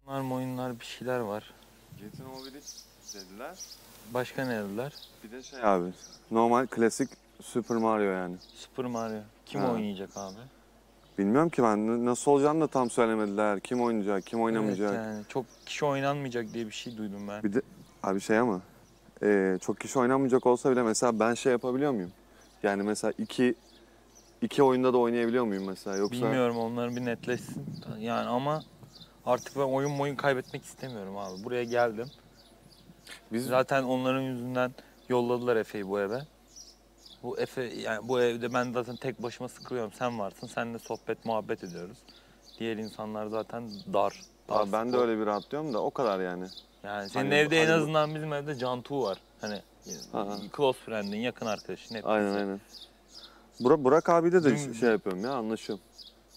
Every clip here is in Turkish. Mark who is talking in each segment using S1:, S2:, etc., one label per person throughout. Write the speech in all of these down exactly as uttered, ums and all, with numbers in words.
S1: Oyunlar oyunlar bir şeyler var.
S2: Getir Mobil'i dediler.
S1: Başka ne dediler?
S2: Bir de şey abi, normal klasik Super Mario yani.
S1: Super Mario. Kim
S2: Ha.
S1: oynayacak abi?
S2: Bilmiyorum ki ben nasıl olacağını da tam söylemediler. Kim oynayacak, kim oynamayacak.
S1: Evet yani çok kişi oynanmayacak diye bir şey duydum ben.
S2: Bir de abi şey ama e, çok kişi oynamayacak olsa bile mesela ben şey yapabiliyor muyum? Yani mesela iki iki oyunda da oynayabiliyor muyum mesela yoksa?
S1: Bilmiyorum, onların bir netleşsin. Yani ama artık ben oyun oyun kaybetmek istemiyorum abi. Buraya geldim.
S2: Biz
S1: Zaten onların yüzünden yolladılar Efe'yi bu eve. Bu Efe yani bu evde ben zaten tek başıma sıkılıyorum. Sen varsın. Seninle sohbet muhabbet ediyoruz. Diğer insanlar zaten dar. dar
S2: abi ben de
S1: spor.
S2: öyle bir rahatlıyorum da o kadar yani.
S1: Yani senin
S2: Hani
S1: evde en
S2: hadi bu-
S1: azından bizim evde Cantu var. Hani
S2: Ha, ha.
S1: close friend'in, yakın arkadaşın hep
S2: Aynen
S1: bizde.
S2: aynen. Burak, Burak abi de de
S1: Dün-
S2: şey yapıyorum ya, anlaşıyorum.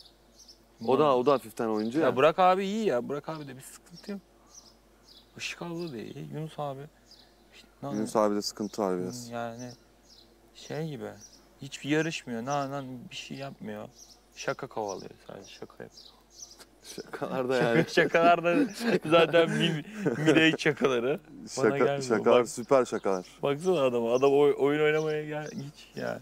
S2: O
S1: Buna-
S2: da o da hafiften oyuncu ya.
S1: Ya Burak abi iyi ya. Burak abi de bir sıkıntı yok. Işık abla da iyi. Yunus abi. İşte, ne-
S2: Yunus abi de sıkıntı var biraz.
S1: Yani şey gibi. Hiçbir yarışmıyor. Ne, ne, bir şey yapmıyor. Şaka kovalıyor sadece. Şaka yapıyor.
S2: Şakalarda
S1: Şaka,
S2: yani.
S1: şakalar da zaten mi, mideye şakaları. Bana
S2: Şaka,
S1: gelmiyor.
S2: şakalar
S1: Bak,
S2: süper şakalar.
S1: baksana adama. Adam oy- oyun oynamaya gel hiç ya.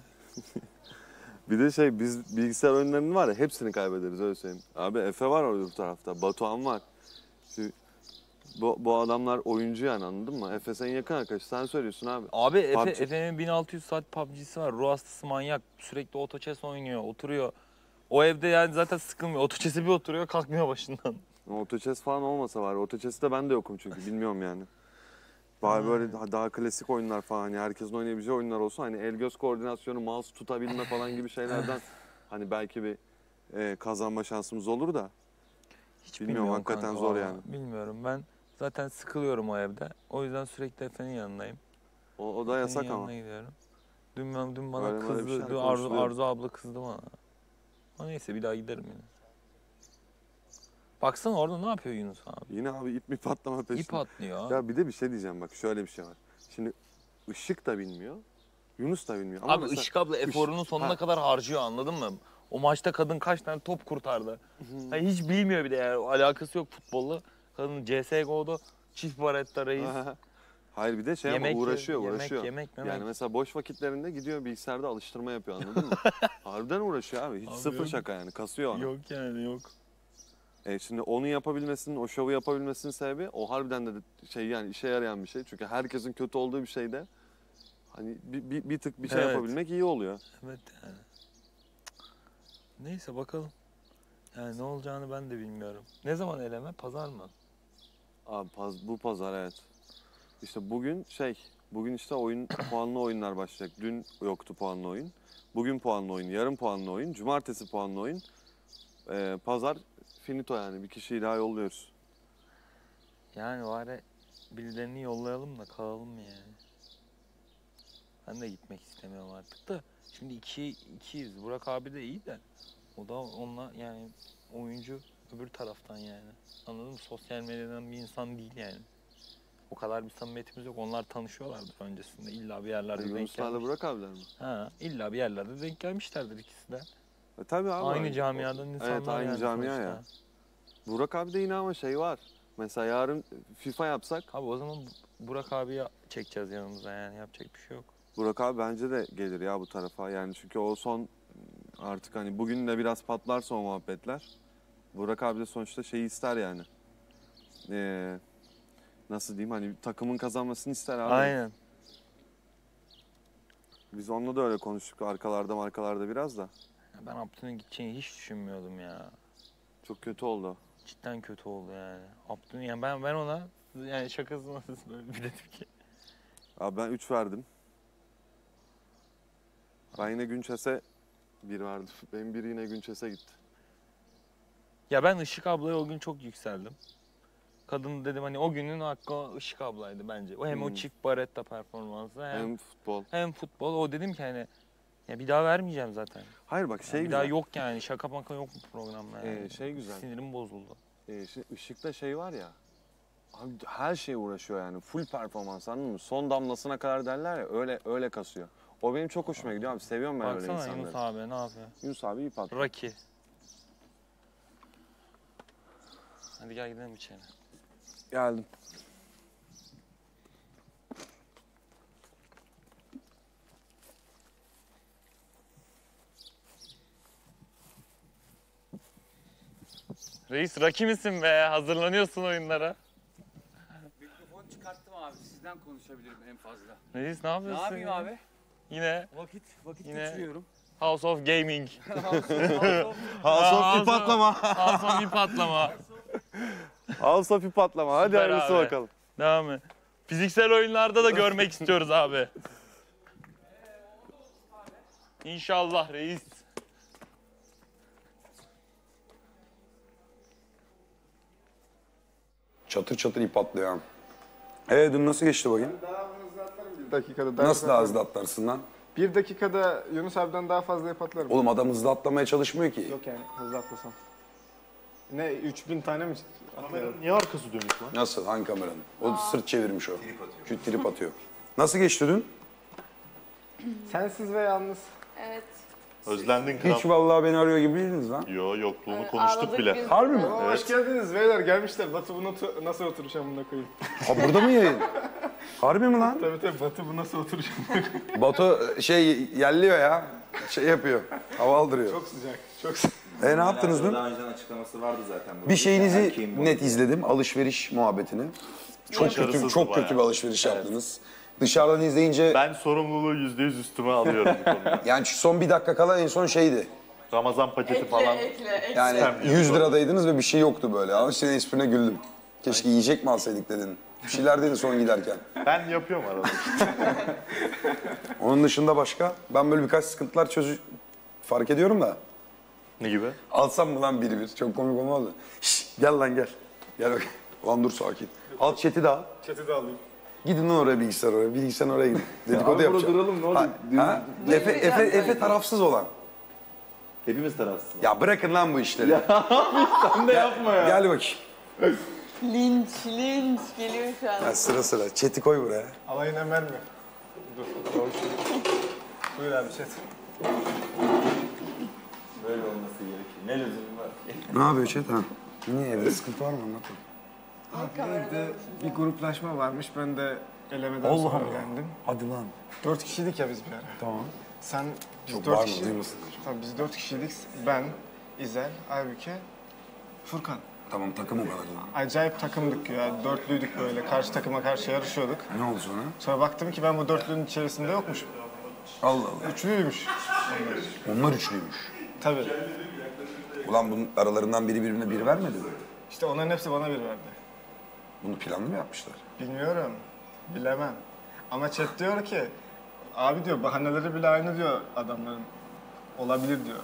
S2: Bir de şey biz bilgisayar oyunlarının var ya hepsini kaybederiz öyle söyleyeyim. Abi Efe var orada bu tarafta. Batuhan var. Şu, bu, bu adamlar oyuncu yani anladın mı? Efe senin yakın arkadaş. Sen söylüyorsun abi.
S1: Abi Efe,
S2: P U B G.
S1: Efe'nin bin altı yüz saat P U B G'si var. Ruh hastası manyak. Sürekli oto chess oynuyor, oturuyor. O evde yani zaten sıkılmıyor. Oto chess'e bir oturuyor, kalkmıyor başından.
S2: Auto chess falan olmasa var. Auto chess'te ben de yokum çünkü bilmiyorum yani. Bari böyle daha, daha klasik oyunlar falan hani herkesin oynayabileceği oyunlar olsa hani el göz koordinasyonu, mouse tutabilme falan gibi şeylerden hani belki bir e, kazanma şansımız olur da.
S1: Hiç
S2: Bilmiyorum,
S1: bilmiyorum
S2: hakikaten
S1: kanka
S2: zor
S1: vallahi.
S2: yani.
S1: Bilmiyorum, ben zaten sıkılıyorum o evde. O yüzden sürekli Efe'nin yanındayım.
S2: O, o da
S1: Efe'nin
S2: yasak ama.
S1: yanına gidiyorum. Dün, ben- dün bana
S2: Öyle böyle bir
S1: kızdı.
S2: şeyler
S1: Dün Arzu,
S2: konuşuluyor.
S1: Arzu abla kızdı bana. Ama neyse bir daha giderim yine. Baksana orada ne yapıyor Yunus abi?
S2: Yine abi ip mi patlama
S1: İp
S2: peşinde.
S1: atlıyor.
S2: Ya bir de bir şey diyeceğim bak şöyle bir şey var. Şimdi Işık da bilmiyor. Yunus da bilmiyor. Ama
S1: Abi
S2: mesela
S1: Işık abla
S2: Iş-
S1: eforunun sonuna
S2: Ha.
S1: kadar harcıyor, anladın mı? O maçta kadın kaç tane top kurtardı. Hani hiç bilmiyor bir de yani. Alakası yok futbolla. Kadın C S G O'da çift baretta reis.
S2: Hayır bir de şey
S1: Yemek
S2: ama
S1: ye-
S2: uğraşıyor
S1: yemek,
S2: uğraşıyor.
S1: yemek, memek.
S2: Yani mesela boş vakitlerinde gidiyor bilgisayarda alıştırma yapıyor anladın mı? Harbiden uğraşıyor abi. Hiç
S1: Abi
S2: sıfır
S1: yok.
S2: şaka yani kasıyor onu.
S1: Yok yani yok.
S2: E şimdi onu yapabilmesinin, o şovu yapabilmesinin sebebi o harbiden de şey yani işe yarayan bir şey. Çünkü herkesin kötü olduğu bir şeyde hani bir, bir, bir tık bir şey
S1: Evet.
S2: yapabilmek iyi oluyor.
S1: Evet yani. Neyse bakalım. Yani ne olacağını ben de bilmiyorum. Ne zaman eleme? Pazar mı?
S2: Abi paz, bu pazar evet. İşte bugün şey, bugün işte oyun puanlı oyunlar başlayacak. Dün yoktu puanlı oyun. Bugün puanlı oyun, yarın puanlı oyun, cumartesi puanlı oyun. Ee, pazar finito yani bir kişiyi daha yolluyoruz.
S1: Yani bari birilerini yollayalım da kalalım yani. Ben de gitmek istemiyorum artık da. Şimdi iki, ikiyiz. Burak abi de iyi de. O da onunla yani oyuncu öbür taraftan yani. Anladın mı? Sosyal medyadan bir insan değil yani. O kadar bir samimiyetimiz yok. Onlar tanışıyorlardır öncesinde. İlla bir yerlerde
S2: Yani
S1: denk
S2: Yunuslarla
S1: gelmiş.
S2: Burak abiler mi?
S1: Ha, illa bir yerlerde denk gelmişlerdir ikisi de.
S2: E tabii abi.
S1: Aynı camiadan insanlar
S2: Evet aynı
S1: yani
S2: camia
S1: sonuçta.
S2: ya. Burak abi de yine ama şey var. Mesela yarın FIFA yapsak
S1: Abi o zaman Burak abiyi çekeceğiz yanımıza yani, yapacak bir şey yok.
S2: Burak abi bence de gelir ya bu tarafa. Yani çünkü o son artık hani bugün de biraz patlarsa o muhabbetler. Burak abi de sonuçta şeyi ister yani. Ee, nasıl diyeyim hani takımın kazanmasını ister abi.
S1: Aynen.
S2: Biz onunla da öyle konuştuk arkalarda markalarda biraz da.
S1: Ya ben Abdü'nün gideceğini hiç düşünmüyordum ya.
S2: Çok kötü oldu.
S1: Cidden kötü oldu yani. Abdü'nün yani ben ben ona yani şakasına böyle bir dedim ki.
S2: Abi ben üç verdim. Ben yine Günçes'e bir verdim. Benim biri yine Günçes'e gitti.
S1: Ya ben Işık ablaya o gün çok yükseldim. Kadın dedim hani o günün hakkı Işık ablaydı bence. O hem o
S2: Hmm.
S1: çift baretta performansı hem,
S2: Hem futbol.
S1: hem futbol. O dedim ki hani ya bir daha vermeyeceğim zaten.
S2: Hayır bak şey
S1: Yani bir
S2: güzel.
S1: daha yok yani, şaka maka yok bu programda yani.
S2: Ee, şey güzel.
S1: Sinirim bozuldu.
S2: Ee, şey, Işık'ta şey var ya. Abi her şeye uğraşıyor yani. Full performans anladın mı? Son damlasına kadar derler ya öyle öyle kasıyor. O benim çok hoşuma gidiyor abi. Seviyorum ben öyle
S1: Baksana
S2: insanları.
S1: Yunus abi ne yapıyor?
S2: Yunus abi iyi patron.
S1: Rocky. Hadi gel gidelim içeri.
S2: Geldim.
S1: Reis Rocky misin be? Hazırlanıyorsun oyunlara.
S3: Mikrofon çıkarttım abi. Sizden konuşabilirim en fazla.
S1: Reis ne
S3: Ne
S1: yapıyorsun?
S3: yapayım
S1: ya?
S3: abi?
S1: Yine
S3: Vakit vakit
S1: Yine-
S3: geçiriyorum.
S1: House of Gaming.
S2: House of
S1: House
S2: bir patlama.
S1: House of bir patlama.
S2: House of bir patlama. Hadi
S1: Süper
S2: hayırlısı
S1: abi.
S2: bakalım.
S1: Devam et. Fiziksel oyunlarda da görmek istiyoruz abi. İnşallah reis.
S4: Çatır çatır ip atlıyor ha. Ee dün nasıl geçti bakayım?
S5: Daha hızlı atlarım bir dakikada. Daha
S4: Nasıl
S5: hızlı
S4: daha hızlı
S5: atlarım.
S4: atlarsın lan?
S5: Bir dakikada Yunus abiden daha fazla ip atlarım.
S4: Oğlum adam hızlı atlamaya çalışmıyor ki.
S5: Yok yani hızlı atlasam. Ne üç bin tane mi atlıyorum?
S6: Niye arkası dönük lan?
S4: Nasıl? Hangi kameranın? O sırt çevirmiş o. Trip atıyor. Şu trip atıyor. Nasıl geçti dün?
S5: Sensiz ve yalnız.
S7: Evet.
S6: Özlendin kral.
S4: Hiç vallahi beni arıyor gibi değildiniz lan.
S6: Yo yokluğunu
S7: Evet,
S6: konuştuk
S7: ağladık
S6: bile.
S7: biz.
S4: Harbi mi?
S5: Oo, hoş geldiniz beyler gelmişler. Batu bu notu nasıl oturuş amına koyayım.
S4: Ha burada mı yayın? Harbi mi lan?
S5: Tabii tabii Batu bu nasıl oturuş.
S4: Batu şey yerliyor ya. Şey yapıyor. Hava aldırıyor.
S5: Çok sıcak. Çok sıcak.
S4: E ne yaptınız dün?
S8: Daha önceden açıklaması vardı zaten.
S4: Bir şeyinizi net izledim. Alışveriş muhabbetini. Çok kötü,
S6: Başarısız
S4: çok
S6: bayağı.
S4: kötü bir alışveriş yaptınız. Dışarıdan izleyince
S6: Ben sorumluluğu yüzde yüz üstüme alıyorum bu konuda.
S4: yani şu son bir dakika kala en son şeydi.
S6: Ramazan paketi
S7: Ekle,
S6: falan.
S7: ekle, ekle.
S4: Yani
S6: İstemiyorum.
S4: yüz liradaydınız ve bir şey yoktu böyle. Ama senin esprine güldüm. Keşke yiyecek mi alsaydık dedin. Bir şeyler dedin son giderken.
S6: Ben yapıyorum arada.
S4: Onun dışında başka? Ben böyle birkaç sıkıntılar çözü fark ediyorum da.
S6: Ne gibi?
S4: Alsam mı lan biri bir? Çok komik olmaz mı? Şşş, gel lan gel. Gel bak. Ulan dur sakin. Al chat'i de al.
S5: Chat'i de alayım.
S4: Gidin lan oraya bilgisayar oraya. Bilgisayar oraya gidin. Dedikodu yapacağım.
S8: duralım, ne olacak?
S4: Ha, ha? Efe, Efe, Efe tarafsız olan.
S8: Hepimiz tarafsız.
S4: Ya bırakın lan bu işleri.
S8: Sen de yapma ya.
S4: Gel bakayım.
S7: Linç, linç geliyor şu an.
S4: Ya sıra sıra. Chat'i koy buraya.
S5: Alayın hemen mi? Dur. Doğru. Buyur abi chat.
S8: Böyle olması gerekir. Ne lüzum var?
S4: Ne yapıyor chat ha? Niye evde sıkıntı var mı anlatın.
S5: Abi evde bir gruplaşma varmış. Ben de elemeden
S4: Allah
S5: sonra
S4: Allah.
S5: elendim.
S4: Hadi lan.
S5: Dört kişiydik ya biz bir ara.
S4: Tamam.
S5: Sen biz
S4: Çok
S5: dört
S4: bağırma
S5: kişi.
S4: duymasın.
S5: Tabii biz dört kişiydik. Ben, İzel, Aybüke, Furkan.
S4: Tamam takım o kadar lan.
S5: Acayip takımdık ya. Dörtlüydük böyle. Karşı takıma karşı yarışıyorduk.
S4: Ne oldu sonra?
S5: Sonra baktım ki ben bu dörtlünün içerisinde yokmuşum.
S4: Allah Allah.
S5: Üçlüymüş.
S4: Onlar üçlüymüş.
S5: Tabii.
S4: Ulan bunun aralarından biri birbirine bir vermedi mi?
S5: İşte onların hepsi bana bir verdi.
S4: Bunu planlı mı yapmışlar?
S5: Bilmiyorum. Bilemem. Ama chat diyor ki, abi diyor bahaneleri bile aynı diyor adamların. Olabilir diyor.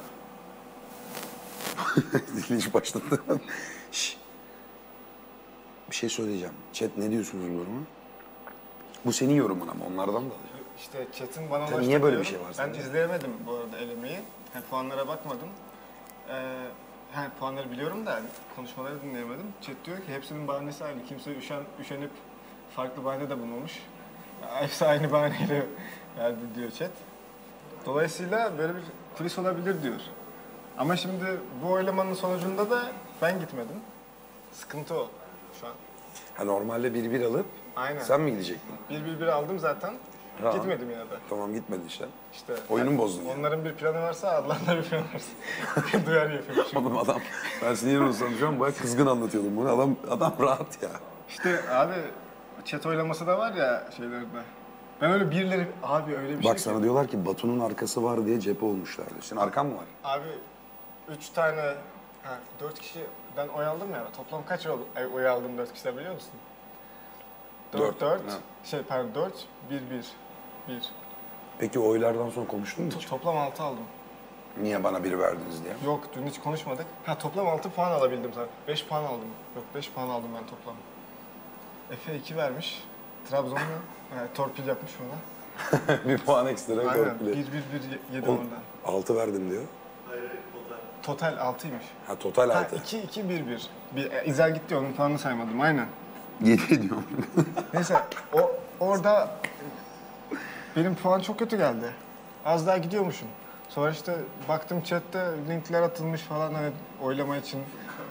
S4: Dili hiç başladı. Şş. Bir şey söyleyeceğim. Chat ne diyorsunuz bu duruma? Bu senin yorumun ama onlardan da.
S5: İşte chat'in bana
S4: Tabii
S5: ulaştığı
S4: niye böyle bir
S5: diyorum.
S4: şey var
S5: Ben
S4: sence?
S5: izleyemedim bu arada elemeyi. Yani puanlara bakmadım. Ee, yani puanları biliyorum da konuşmaları dinleyemedim. Chat diyor ki hepsinin bahanesi aynı. Kimse üşen, üşenip farklı bahane de bulmamış. Hepsi aynı bahaneyle verdi diyor chat. Dolayısıyla böyle bir kulis olabilir diyor. Ama şimdi bu oylamanın sonucunda da ben gitmedim. Sıkıntı o şu an.
S4: Ha normalde bir bir alıp
S5: Aynen.
S4: sen mi gidecektin?
S5: Bir bir bir aldım zaten.
S4: Ha.
S5: Gitmedim yine de.
S4: Tamam gitmedin işte.
S5: İşte
S4: Oyunu mu bozdun yani?
S5: onların bir planı varsa Allah'ın da bir planı varsa. Duyar yapıyormuşum.
S4: Oğlum adam, ben senin yerine olsam şu an bayağı kızgın anlatıyordum bunu. Adam, adam rahat ya.
S5: İşte abi chat oylaması da var ya şeylerde. Ben öyle birileri abi öyle bir
S4: Bak
S5: şey
S4: sana
S5: ki.
S4: diyorlar ki Batu'nun arkası var diye cephe olmuşlardı. Senin arkan mı var?
S5: Abi üç tane, ha, dört kişiden oy aldım ya. Toplam kaç oy, oy aldım dört kişiden biliyor musun? Dört,
S4: Dört,
S5: dört.
S4: ha.
S5: Şey pardon dört, bir, bir. Bir.
S4: Peki oylardan sonra konuştun mu hiç?
S5: Toplam altı aldım.
S4: Niye bana bir verdiniz diye?
S5: Yok dün hiç konuşmadık. Ha toplam altı puan alabildim zaten. beş puan aldım. Yok beş puan aldım ben toplam. Efe iki vermiş. Trabzon'da yani torpil yapmış ona.
S4: bir puan ekstra.
S5: Aynen.
S4: korkulu.
S5: bir bir bir yedi
S4: Oğlum,
S5: oradan.
S4: Altı verdim diyor.
S5: Total altıymış.
S4: Ha total
S5: Ha
S4: altı.
S5: iki iki bir bir. Bir e, İzel gitti onun puanını saymadım aynen.
S4: Yedi diyorum.
S5: Neyse o orada benim puan çok kötü geldi. Az daha gidiyormuşum. Sonra işte baktım chatte linkler atılmış falan hani oylama için.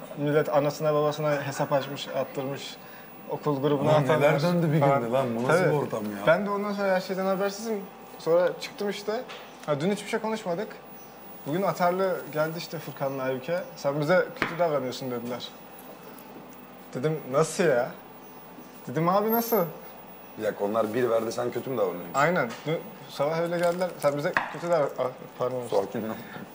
S5: Millet anasına babasına hesap açmış, attırmış. Okul grubuna
S4: Ulan
S5: atanlar.
S4: neler döndü bir
S5: falan.
S4: günde lan, bu nasıl
S5: Tabii.
S4: bir ortam ya?
S5: Ben de ondan sonra her şeyden habersizim. Sonra çıktım işte. Ha, dün hiçbir şey konuşmadık. Bugün atarlı geldi işte Furkan'la Aybüke. Sen bize kötü davranıyorsun dediler. Dedim nasıl ya? Dedim abi nasıl?
S4: Bir dakika, onlar bir verdi, sen kötü mü davranıyorsun?
S5: Aynen. Dün sabah öyle geldiler. Sen bize kötü davran... Ah, pardon.
S4: Sakin ol.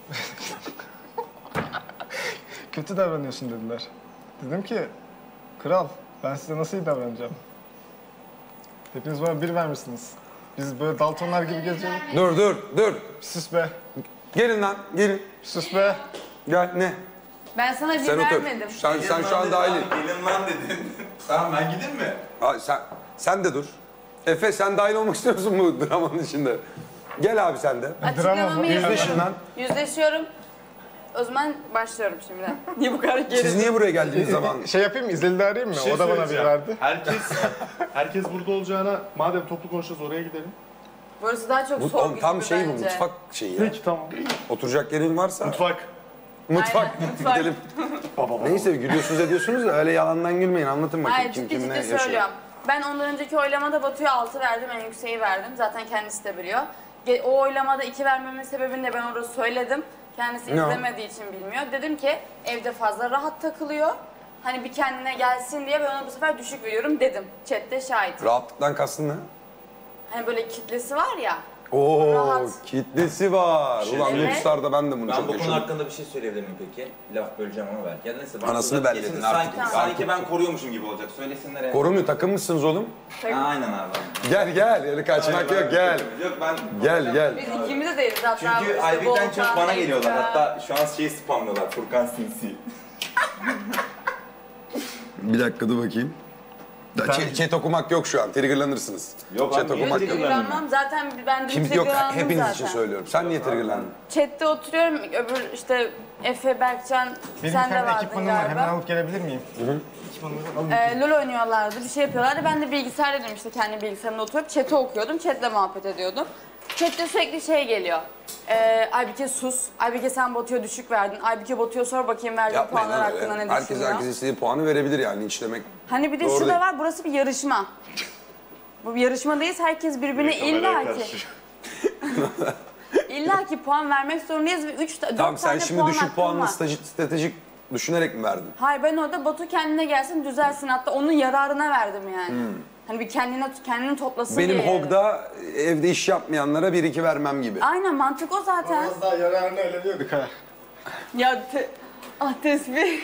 S5: Kötü davranıyorsun dediler. Dedim ki, kral ben size nasıl iyi davranacağım? Hepiniz bana bir vermişsiniz. Biz böyle Daltonlar gibi geziyoruz.
S4: Dur dur dur.
S5: Sus be,
S4: Gelin lan, gelin.
S5: sus be.
S4: Gel, ne?
S7: Ben sana bir
S4: Sen otur.
S7: vermedim.
S4: Sen, sen şu an dahilin.
S8: Gelin lan dedin. Tamam ben gideyim mi?
S4: Ha, sen, sen de dur. Efe, sen dahil olmak istiyor musun bu dramanın içinde? Gel abi sen de.
S7: Açıklamamı
S4: Yüzleşin
S7: yapıyorum.
S4: lan.
S7: Yüzleşiyorum. O zaman başlıyorum şimdi. Niye bu kadar geri?
S4: Siz niye buraya geldiğiniz zaman?
S5: Şey yapayım mı, İzlil'i de arayayım mı?
S6: şey
S5: O da bana bir
S6: söyleyeceğim.
S5: verdi.
S6: Herkes herkes burada olacağına madem toplu konuşacağız oraya gidelim.
S7: Burası daha çok
S4: Bu,
S7: soğuk
S4: oğlum, tam
S7: gibi
S4: şey bu,
S7: bence.
S4: mutfak şeyi ya.
S6: Peki tamam.
S4: Oturacak yerin varsa
S6: Mutfak.
S4: mutfak.
S7: Aynen, mutfak.
S4: Gidelim. Neyse, gülüyorsunuz ediyorsunuz da öyle yalandan gülmeyin. Anlatın bakayım
S7: Hayır,
S4: kim
S7: ciddi
S4: kim ne
S7: ciddi
S4: yaşıyor.
S7: söylüyorum. Ben ondan önceki oylamada Batu'ya altı verdim, en yükseği verdim. Zaten kendisi de biliyor. Ge- O oylamada iki vermemin sebebini de ben orada söyledim. Kendisi
S4: Ne o?
S7: izlemediği için bilmiyor. Dedim ki evde fazla rahat takılıyor. Hani bir kendine gelsin diye ben ona bu sefer düşük veriyorum dedim. Chat'te şahit.
S4: Rahatlıktan kastın ne?
S7: Hani böyle kitlesi var ya.
S4: Oo,
S7: Rahat.
S4: kitlesi var. Ulan
S7: Evet.
S4: Lükstar'da ben de bunu
S8: Ben
S4: çok
S8: bu konu
S4: yaşadım.
S8: hakkında bir şey söyleyebilir mim peki? Laf böleceğim ama belki. Ya da neyse. bana
S4: Anasını
S8: uzak
S4: bellesin
S8: gelesin.
S4: artık.
S8: Sanki, sanki ben koruyormuşum gibi olacak. Söylesinler ya.
S4: Korumuyor, takılmışsınız oğlum.
S8: Ha, aynen abi.
S4: Gel gel, öyle kaçmak yok, gel.
S8: Yok ben...
S4: Gel gel.
S7: Biz ikimiz de değiliz hatta.
S8: Çünkü
S7: işte
S8: Aybük'ten çok
S7: Volkan,
S8: bana geliyorlar.
S7: Eka.
S8: Hatta şu an şeyi spamlıyorlar. Furkan Sinsi.
S4: Bir dakika dur bakayım. Da, chat, chat okumak yok şu an, triggerlanırsınız.
S8: Yok
S4: Chat
S8: abi, niye
S4: okumak yok.
S7: Triggerlanmam. Zaten ben
S4: Kim,
S7: dün
S4: yok,
S7: triggerlandım
S4: hepiniz
S7: zaten.
S4: için söylüyorum. Sen niye triggerlandın?
S7: Chat'te oturuyorum, öbür işte Efe, Berkcan,
S5: Benim
S7: sen
S5: bir
S7: de
S5: tane
S7: vardın
S5: ekipmanım var, hemen
S7: galiba.
S5: alıp gelebilir miyim? Ekipmanımı alıp
S7: Ee, LoL oynuyorlardı, bir şey yapıyorlardı. Ben de bilgisayar dedim işte kendi bilgisayarımda oturup chat'i okuyordum, chat'le muhabbet ediyordum. Chat'te sürekli şey geliyor. Ee, Aybüke sus, Aybüke sen Batu'ya düşük verdin, Aybüke Batu'ya sor bakayım verdiğin
S4: Yapmayın
S7: puanlar
S4: lan
S7: hakkında
S4: öyle.
S7: ne
S4: Herkes
S7: düşünüyor.
S4: herkes istediği puanı verebilir yani, linçlemek.
S7: Hani bir de
S4: Doğru
S7: şu
S4: değil.
S7: da var, burası bir yarışma. Bu bir yarışmadayız, herkes birbirine illa ki, illa ki puan vermek zorundayız ve üç, dört
S4: Tamam, sen
S7: tane
S4: şimdi
S7: puan
S4: düşük
S7: hakkım
S4: puanlı
S7: var.
S4: stratejik, stratejik düşünerek mi verdin?
S7: Hayır, ben orada Batu kendine gelsin düzelsin, hatta onun yararına verdim yani. Hani bir kendine kendini toplasın
S4: Benim
S7: diye.
S4: Hog'da evde iş yapmayanlara bir iki vermem gibi.
S7: Aynen, mantık o zaten.
S5: az daha yararını öyle diyorduk ha.
S7: Ya te... ah tesbih.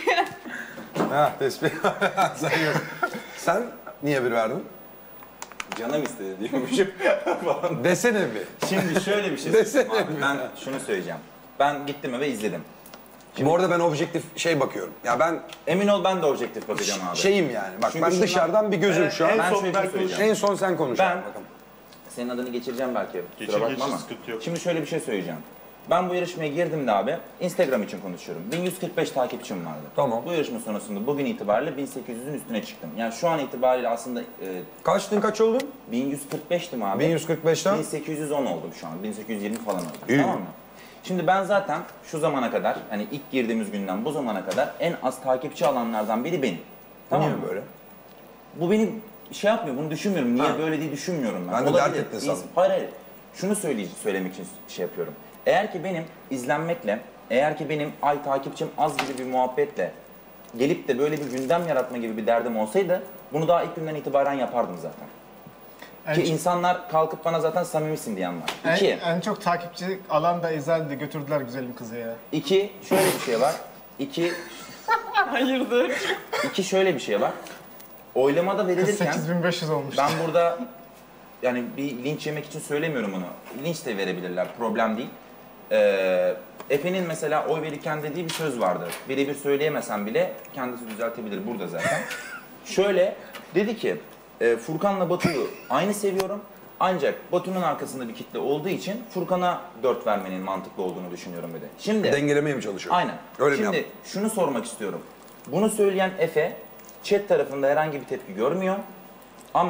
S4: Ha, tespih. Sen yok. Sen niye bir verdin?
S8: Canım istedi diyormuşum. falan.
S4: Desene bir.
S8: Şimdi şöyle bir şey
S4: Desene
S8: söyleyeyim abi.
S4: mi?
S8: Ben şunu söyleyeceğim. Ben gittim eve izledim.
S4: Bu arada ben objektif şey bakıyorum. Ya ben
S8: Emin ol ben de objektif bakacağım abi.
S4: şeyim yani. Bak
S8: Çünkü
S4: ben
S8: şundan-
S4: dışarıdan bir gözüm şu an.
S6: En
S8: Ben
S6: son
S8: şöyle bir
S6: ben
S8: şey söyleyeceğim.
S6: konuşayım.
S4: En son sen konuş.
S8: Ben-
S4: Bakalım.
S8: Senin adını geçireceğim belki.
S6: Geçir,
S8: Kusura bakma
S6: geçir,
S8: ama.
S6: sıkıntı yok.
S8: Şimdi şöyle bir şey söyleyeceğim. Ben bu yarışmaya girdim de abi, Instagram için konuşuyorum. bin yüz kırk beş takipçim vardı.
S4: Tamam.
S8: Bu yarışma sonrasında bugün itibariyle bin sekiz yüzün üstüne çıktım. Yani şu an itibariyle aslında e,
S4: Kaçtın, kaç oldun?
S8: bin yüz kırk beştim abi.
S4: bin yüz kırk beşten?
S8: bin sekiz yüz on oldum şu an. bin sekiz yüz yirmi falan oldum.
S4: İyi.
S8: Tamam mı? Şimdi ben zaten şu zamana kadar, hani ilk girdiğimiz günden bu zamana kadar en az takipçi alanlardan biri benim. Tamam
S4: Niye
S8: mı?
S4: böyle?
S8: Bu benim şey yapmıyor, bunu düşünmüyorum. Niye
S4: Ha.
S8: böyle diye düşünmüyorum ben.
S4: Ben de
S8: Olabilir.
S4: dert ettin
S8: İns-
S4: sandım.
S8: Hayır hayır. Şunu söyley söylemek için şey yapıyorum. Eğer ki benim izlenmekle, eğer ki benim ay takipçim az gibi bir muhabbetle gelip de böyle bir gündem yaratma gibi bir derdim olsaydı bunu daha ilk günden itibaren yapardım zaten.
S5: En,
S8: Ki insanlar kalkıp bana zaten samimisin diyen var.
S5: en,
S8: İki,
S5: en çok takipçi alan da İzel'di, götürdüler güzelim kızı ya.
S8: iki şöyle bir şey var. İki,
S7: Hayırdır?
S8: iki şöyle bir şey var. Oylamada verilirken
S5: sekiz bin beş yüz olmuş.
S8: ben burada yani bir linç yemek için söylemiyorum onu. Linç de verebilirler, problem değil. Ee, Efe'nin mesela oy verirken dediği bir söz vardı. Birebir söyleyemesem bile kendisi düzeltebilir burada zaten. Şöyle dedi ki, e, Furkan'la Batu'yu aynı seviyorum. Ancak Batu'nun arkasında bir kitle olduğu için Furkan'a dört vermenin mantıklı olduğunu düşünüyorum dedi. Şimdi
S4: Dengelemeye mi çalışıyor?
S8: aynen.
S4: Öyle mi
S8: Şimdi
S4: yaptın?
S8: şunu sormak istiyorum. Bunu söyleyen Efe chat tarafında herhangi bir tepki görmüyor. Ama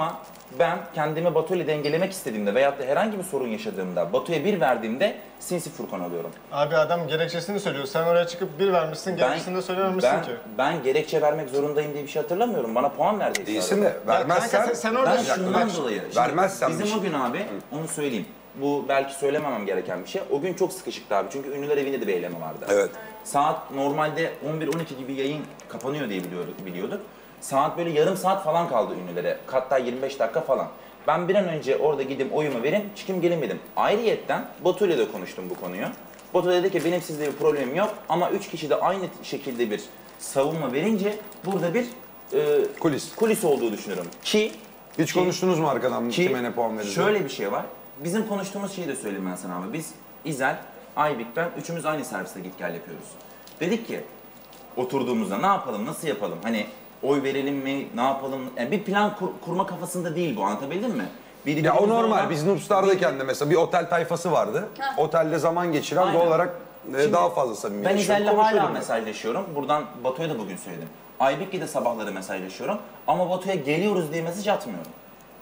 S8: Ben kendimi Batu ile dengelemek istediğimde veyahut da herhangi bir sorun yaşadığımda Batu'ya bir verdiğimde sinsi Furkan alıyorum.
S5: Abi adam gerekçesini söylüyor. Sen oraya çıkıp bir vermişsin, gerekçesini de söylememişsin
S8: ben,
S5: ki.
S8: Ben gerekçe vermek zorundayım diye bir şey hatırlamıyorum. Bana puan verecek.
S4: Değilsin de vermezsen...
S5: kanka sen- sen orada-
S8: Ben şundan dolayı. Şimdi
S4: Vermezsen bir
S8: bizim
S4: şey-
S8: o gün abi, onu söyleyeyim. Bu belki söylememem gereken bir şey. O gün çok sıkışıktı abi çünkü Ünlüler Evi'nde de bir eylemi vardı.
S4: Evet.
S8: Saat normalde on bir on iki gibi yayın kapanıyor diye biliyorduk. biliyorduk. Saat böyle yarım saat falan kaldı Ünlülere. Hatta yirmi beş dakika falan. Ben bir an önce orada gidip oyumu vereyim, çıkayım gelin dedim. Ayrıyetten Batu ile de konuştum bu konuyu. Batu dedi ki benim sizle bir problemim yok ama üç kişi de aynı şekilde bir savunma verince burada bir e,
S4: Kulis.
S8: kulis olduğu düşünüyorum. Ki
S4: Hiç
S8: ki-
S4: konuştunuz mu arkadan
S8: ki
S4: kime ne puan veririz?
S8: şöyle bir şey var. Bizim konuştuğumuz şeyi de söyleyeyim ben sana abi. Biz İzel, Aybik, ben üçümüz aynı serviste git gel yapıyoruz. Dedik ki oturduğumuzda ne yapalım, nasıl yapalım? Hani oy verelim mi, ne yapalım? Yani bir plan kur- kurma kafasında değil bu, anlatabildim mi? Biri
S4: Ya o
S8: birimizle
S4: normal.
S8: olan-
S4: Biz Noobstar'dayken de mesela bir otel tayfası vardı. Otelde zaman geçiren
S8: Aynen.
S4: doğal olarak e,
S8: Şimdi
S4: daha fazla samimi
S8: Ben
S4: yaşıyorduk,
S8: İzel'le hala
S4: konuşuyorduk.
S8: mesajlaşıyorum. Buradan Batu'ya da bugün söyledim. Aybik'le de sabahları mesajlaşıyorum. Ama Batu'ya geliyoruz diye mesaj atmıyorum.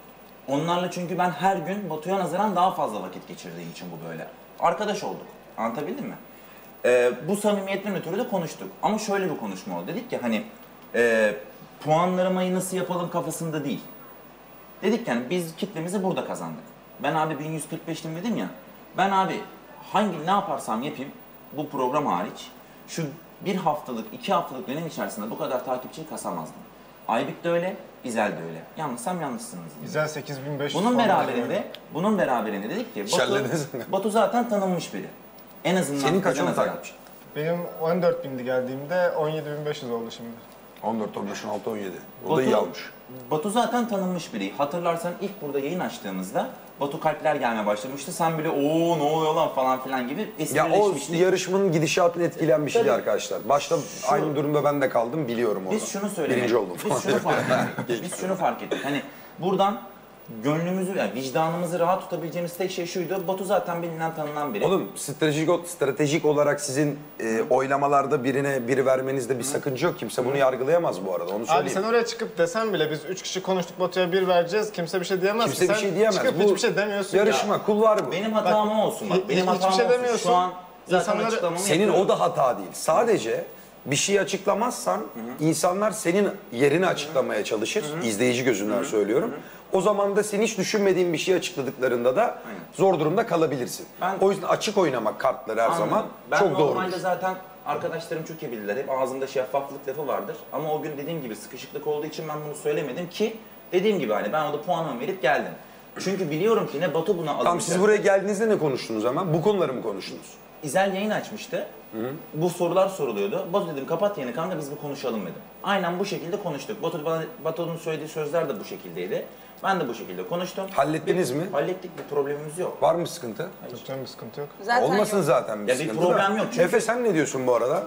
S8: Onlarla çünkü ben her gün Batu'ya nazaran daha fazla vakit geçirdiğim için bu böyle. Arkadaş olduk. Anlatabildim mi? Ee, bu samimiyetten ötürü de konuştuk. Ama şöyle bir konuşma oldu. Dedik ki hani e, puanlamayı nasıl yapalım kafasında değil. Dedik yani biz kitlemizi burada kazandık. Ben abi bin yüz kırk beştim dedim ya. Ben abi hangi ne yaparsam yapayım bu program hariç şu bir haftalık, iki haftalık dönem içerisinde bu kadar takipçiyi kasamazdım. Aybik de öyle, İzel de öyle. Yanlışsam yanlışsınız.
S5: Güzel sekiz bin beş yüz
S8: Bunun
S5: falan
S8: beraberinde,
S5: var.
S8: bunun beraberinde dedik ki Batu,
S4: Şerlediniz mi?
S8: Batu zaten tanınmış biri. En azından
S4: Senin kaç
S8: bize
S4: oldu
S8: nazaran.
S4: takipçi?
S5: Benim on dört bindi geldiğimde on yedi bin beş yüz oldu şimdi.
S4: on dört, on beş, on altı, on yedi. O da
S8: Batu-
S4: iyi almış.
S8: Batu zaten tanınmış biri. Hatırlarsan ilk burada yayın açtığımızda Batu kalpler gelmeye başlamıştı. Sen böyle ooo ne oluyor lan falan filan gibi
S4: Ya o
S8: esprileşmiştik.
S4: yarışmanın gidişatını etkileyen bir şeydi
S8: Tabii.
S4: arkadaşlar. Başta
S8: Şu-
S4: aynı durumda ben de kaldım, biliyorum orada.
S8: Biz şunu söylemek,
S4: Birinci oldum falan.
S8: biz şunu fark ettik. Biz şunu fark ettik. Hani buradan gönlümüzü, yani vicdanımızı rahat tutabileceğimiz tek şey şuydu. Batu zaten bilinen tanınan biri.
S4: Oğlum stratejik stratejik olarak sizin e, oylamalarda birine biri vermenizde bir sakınca yok. Kimse bunu yargılayamaz bu arada. Onu
S5: Abi
S4: söyleyeyim.
S5: sen oraya çıkıp desen bile biz üç kişi konuştuk Batu'ya bir vereceğiz. Kimse bir şey diyemez.
S4: Kimse bir
S5: Sen
S4: şey diyemez.
S5: çıkıp
S4: Bu
S5: hiçbir şey demiyorsun.
S4: yarışma, kulvar bu.
S8: Benim hatam o olsun bak.
S5: hiç-
S8: Benim
S5: hiçbir
S8: hatam
S5: şey
S8: olsun.
S5: demiyorsun.
S8: Şu an zaten
S5: İnsanları-
S8: açıklamamı
S4: Senin
S8: yapıyorum.
S4: o da hata değil. Sadece bir şeyi açıklamazsan insanlar senin yerini açıklamaya çalışır. İzleyici gözünden söylüyorum. O zaman da senin hiç düşünmediğin bir şey açıkladıklarında da zor durumda kalabilirsin.
S8: Ben-
S4: o yüzden açık oynamak kartları her
S8: Anladım.
S4: zaman
S8: ben
S4: çok
S8: normalde
S4: doğru.
S8: zaten arkadaşlarım çok iyi bilirler. Hep ağzımda şeffaflık lafı vardır. Ama o gün dediğim gibi sıkışıklık olduğu için ben bunu söylemedim ki dediğim gibi hani ben orada puanımı verip geldim. Çünkü biliyorum ki ne Batu buna alınacak.
S4: Tamam, siz buraya geldiğinizde ne konuştunuz hemen? Bu konuları mı konuştunuz?
S8: İzel yayın açmıştı. Bu sorular soruluyordu. Batu dedim kapat yayını kanka biz bir konuşalım dedim. Aynen bu şekilde konuştuk. Batu, bana- Batu'nun söylediği sözler de bu şekildeydi. Ben de bu şekilde konuştum.
S4: Hallettiniz
S8: Bir-
S4: mi?
S8: Hallettik, bir problemimiz yok.
S4: Var mı sıkıntı?
S5: Yok canım, bir sıkıntı yok.
S7: Zaten
S4: Olmasın
S7: yok.
S4: zaten bir
S8: Ya bir
S4: sıkıntı da.
S8: problem yok çünkü-
S4: Efe sen ne diyorsun bu arada?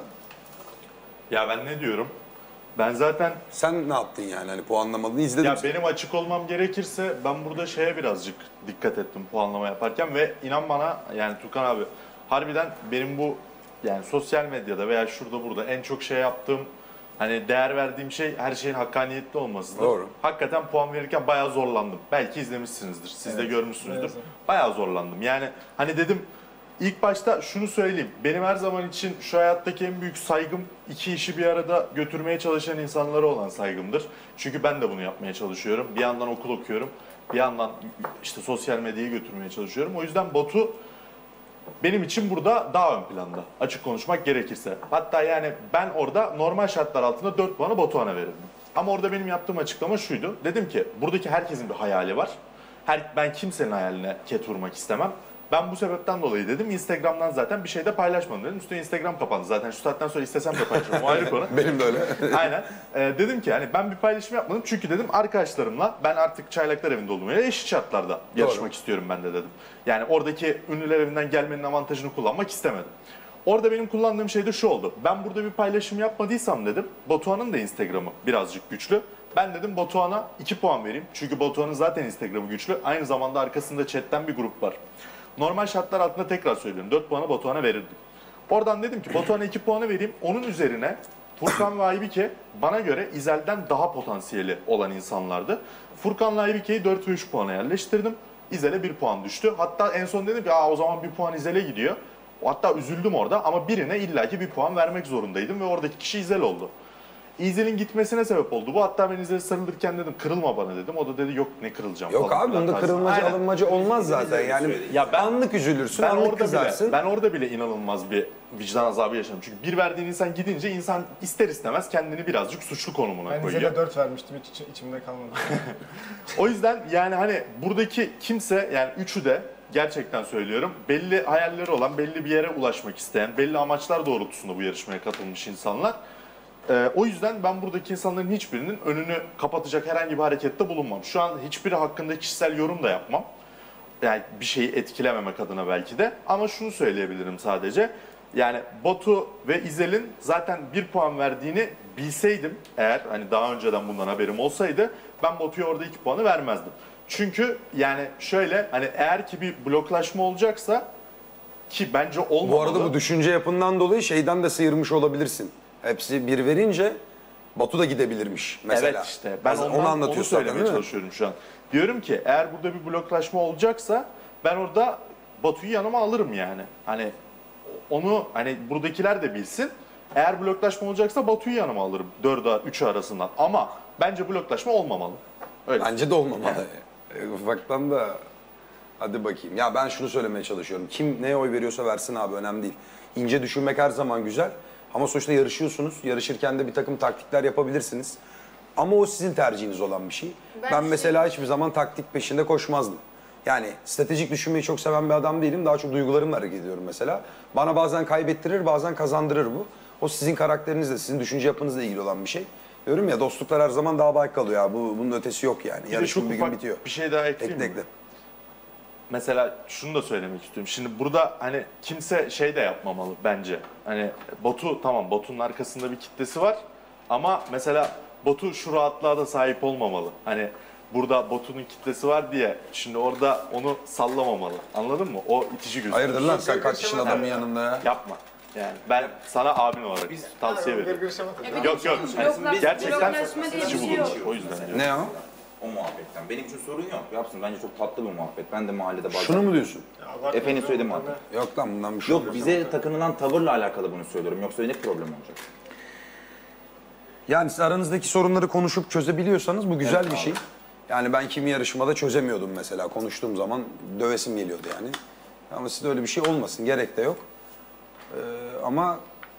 S6: Ya ben ne diyorum? Ben zaten
S4: Sen ne yaptın yani? Hani puanlamadığını izledim.
S6: ya benim açık olmam gerekirse ben burada şeye birazcık dikkat ettim puanlama yaparken ve inan bana yani Tukan abi harbiden benim bu yani sosyal medyada veya şurada burada en çok şey yaptığım hani değer verdiğim şey her şeyin hakkaniyetli olmasıdır.
S4: Doğru.
S6: Hakikaten puan verirken bayağı zorlandım. Belki izlemişsinizdir. Siz de görmüşsünüzdür.
S5: evet.
S6: Bayağı zorlandım. Yani hani dedim İlk başta şunu söyleyeyim. Benim her zaman için şu hayattaki en büyük saygım iki işi bir arada götürmeye çalışan insanlara olan saygımdır. Çünkü ben de bunu yapmaya çalışıyorum. Bir yandan okul okuyorum. Bir yandan işte sosyal medyayı götürmeye çalışıyorum. O yüzden Batu benim için burada daha ön planda. Açık konuşmak gerekirse. Hatta yani ben orada normal şartlar altında dört puanı Batuhan'a verirdim. Ama orada benim yaptığım açıklama şuydu. Dedim ki buradaki herkesin bir hayali var. Her, ben kimsenin hayaline ket vurmak istemem. Ben bu sebepten dolayı dedim Instagram'dan zaten bir şey de paylaşmadım dedim. Üstüne Instagram kapandı zaten. Şu saatten sonra istesem de paylaşırım. O ayrı konu.
S4: Benim de öyle.
S6: Aynen. Ee, dedim ki hani ben bir paylaşım yapmadım. Çünkü dedim arkadaşlarımla ben artık Çaylaklar Evi'nde olduğum yere eşit şartlarda yarışmak istiyorum ben de dedim. Yani oradaki ünlüler evinden gelmenin avantajını kullanmak istemedim. Orada benim kullandığım şey de şu oldu. Ben burada bir paylaşım yapmadıysam dedim. Batuhan'ın da Instagram'ı birazcık güçlü. Ben dedim Batuhan'a iki puan vereyim. Çünkü Batuhan'ın zaten Instagram'ı güçlü. Aynı zamanda arkasında chatten bir grup var. Normal şartlar altında tekrar söylüyorum. dört puanı Batuhan'a verirdim. Oradan dedim ki Batuhan'a iki puanı vereyim. Onun üzerine Furkan ve Aybike bana göre İzel'den daha potansiyeli olan insanlardı. Furkan'la Aybike'yi dört ve üç puana yerleştirdim. İzel'e bir puan düştü. Hatta en son dedim ki Aa, o zaman bir puan İzel'e gidiyor. Hatta üzüldüm orada ama birine illaki bir puan vermek zorundaydım ve oradaki kişi İzel oldu. İzel'in gitmesine sebep oldu bu. Hatta ben İzel'e sarılırken dedim kırılma bana dedim. O da dedi yok ne kırılacağım
S4: Yok
S6: falan.
S4: abi bunda
S6: tarzı.
S4: kırılmacı
S6: Aynen.
S4: alınmacı olmaz zaten. Yani
S6: Ya ben-
S4: anlık üzülürsün,
S6: Ben
S4: anlık
S6: orada
S4: kızarsın.
S6: bile, ben orada bile inanılmaz bir vicdan azabı yaşadım. Çünkü bir verdiğin insan gidince insan ister istemez kendini birazcık suçlu konumuna
S5: Ben
S6: koyuyor.
S5: İzel'e dört vermiştim, hiç iç- içimde kalmadı.
S6: O yüzden yani hani buradaki kimse yani üçü de gerçekten söylüyorum belli hayalleri olan, belli bir yere ulaşmak isteyen, belli amaçlar doğrultusunda bu yarışmaya katılmış insanlar. Ee, o yüzden ben buradaki insanların hiçbirinin önünü kapatacak herhangi bir harekette bulunmam. Şu an hiçbiri hakkında kişisel yorum da yapmam. Yani bir şeyi etkilememek adına belki de. Ama şunu söyleyebilirim sadece. Yani Batu ve İzel'in zaten bir puan verdiğini bilseydim eğer hani daha önceden bundan haberim olsaydı ben Batu'ya orada iki puanı vermezdim. Çünkü yani şöyle hani eğer ki bir bloklaşma olacaksa ki bence olmamalı.
S4: Bu arada bu düşünce yapından dolayı şeyden de sıyırmış olabilirsin. Hepsi bir verince Batu da gidebilirmiş mesela.
S6: Evet işte ben
S4: Onu
S6: ondan, onu
S4: anlatıyorsun zaten,
S6: söylemeye
S4: değil mi?
S6: çalışıyorum şu an. Diyorum ki eğer burada bir bloklaşma olacaksa ben orada Batu'yu yanıma alırım yani. Hani onu hani buradakiler de bilsin. Eğer bloklaşma olacaksa Batu'yu yanıma alırım dörde üçe arasından. Ama bence bloklaşma olmamalı. Öyle.
S4: Bence de olmamalı. E, Ufaktan da hadi bakayım. Ya ben şunu söylemeye çalışıyorum. Kim neye oy veriyorsa versin abi, önemli değil. İnce düşünmek her zaman güzel. Ama sonuçta yarışıyorsunuz. Yarışırken de bir takım taktikler yapabilirsiniz. Ama o sizin tercihiniz olan bir şey. Ben,
S7: Ben
S4: ben
S7: şey-
S4: mesela hiçbir zaman taktik peşinde koşmazdım. Yani stratejik düşünmeyi çok seven bir adam değilim. Daha çok duygularımla hareket ediyorum mesela. Bana bazen kaybettirir, bazen kazandırır bu. O sizin karakterinizle, sizin düşünce yapınızla ilgili olan bir şey. Diyorum ya, dostluklar her zaman daha bay kalıyor ya. Bu, bunun ötesi yok yani.
S6: Bir de
S4: Yarışım
S6: çok
S4: bir gün
S6: ufak
S4: bitiyor.
S6: bir şey daha ekleyeyim
S4: Ekle
S6: mi?
S4: ekle.
S6: Mesela şunu da söylemek istiyorum. Şimdi burada hani kimse şey de yapmamalı bence. Hani Batu tamam Batu'nun arkasında bir kitlesi var ama mesela Batu şu rahatlığa da sahip olmamalı. Hani burada Batu'nun kitlesi var diye şimdi orada onu sallamamalı. Anladın mı? O itici gözüküyor.
S4: Hayırdır lan, sen kaç yaşın adamın
S6: Evet.
S4: yanında ya?
S6: Yapma. Yani ben sana abin olarak tavsiye veriyorum.
S5: Gırgır şamata.
S6: Yok yok.
S7: Bloklaşma-
S6: Gerçekten
S7: bloklaşma diye bir
S6: itici
S7: şey yok.
S6: bulunuyor. O yüzden diyorum.
S4: Ne o?
S8: O muhabbetten. Benim için sorun yok. Yapsın. Bence çok tatlı bir muhabbet. Ben de mahallede bazen...
S4: Şunu mu diyorsun?
S8: Efendim söyledim muhabbet.
S4: Yok lan, bundan bir şey
S8: Yok
S4: olmaz.
S8: bize takınılan tavırla alakalı bunu söylüyorum. Yoksa ne problem olacak?
S4: Yani siz aranızdaki sorunları konuşup çözebiliyorsanız bu güzel
S8: Evet,
S4: bir şey. Yani ben kimi yarışmada çözemiyordum mesela. Konuştuğum zaman dövesim geliyordu yani. Ama sizde öyle bir şey olmasın. Gerek de yok. Ee, ama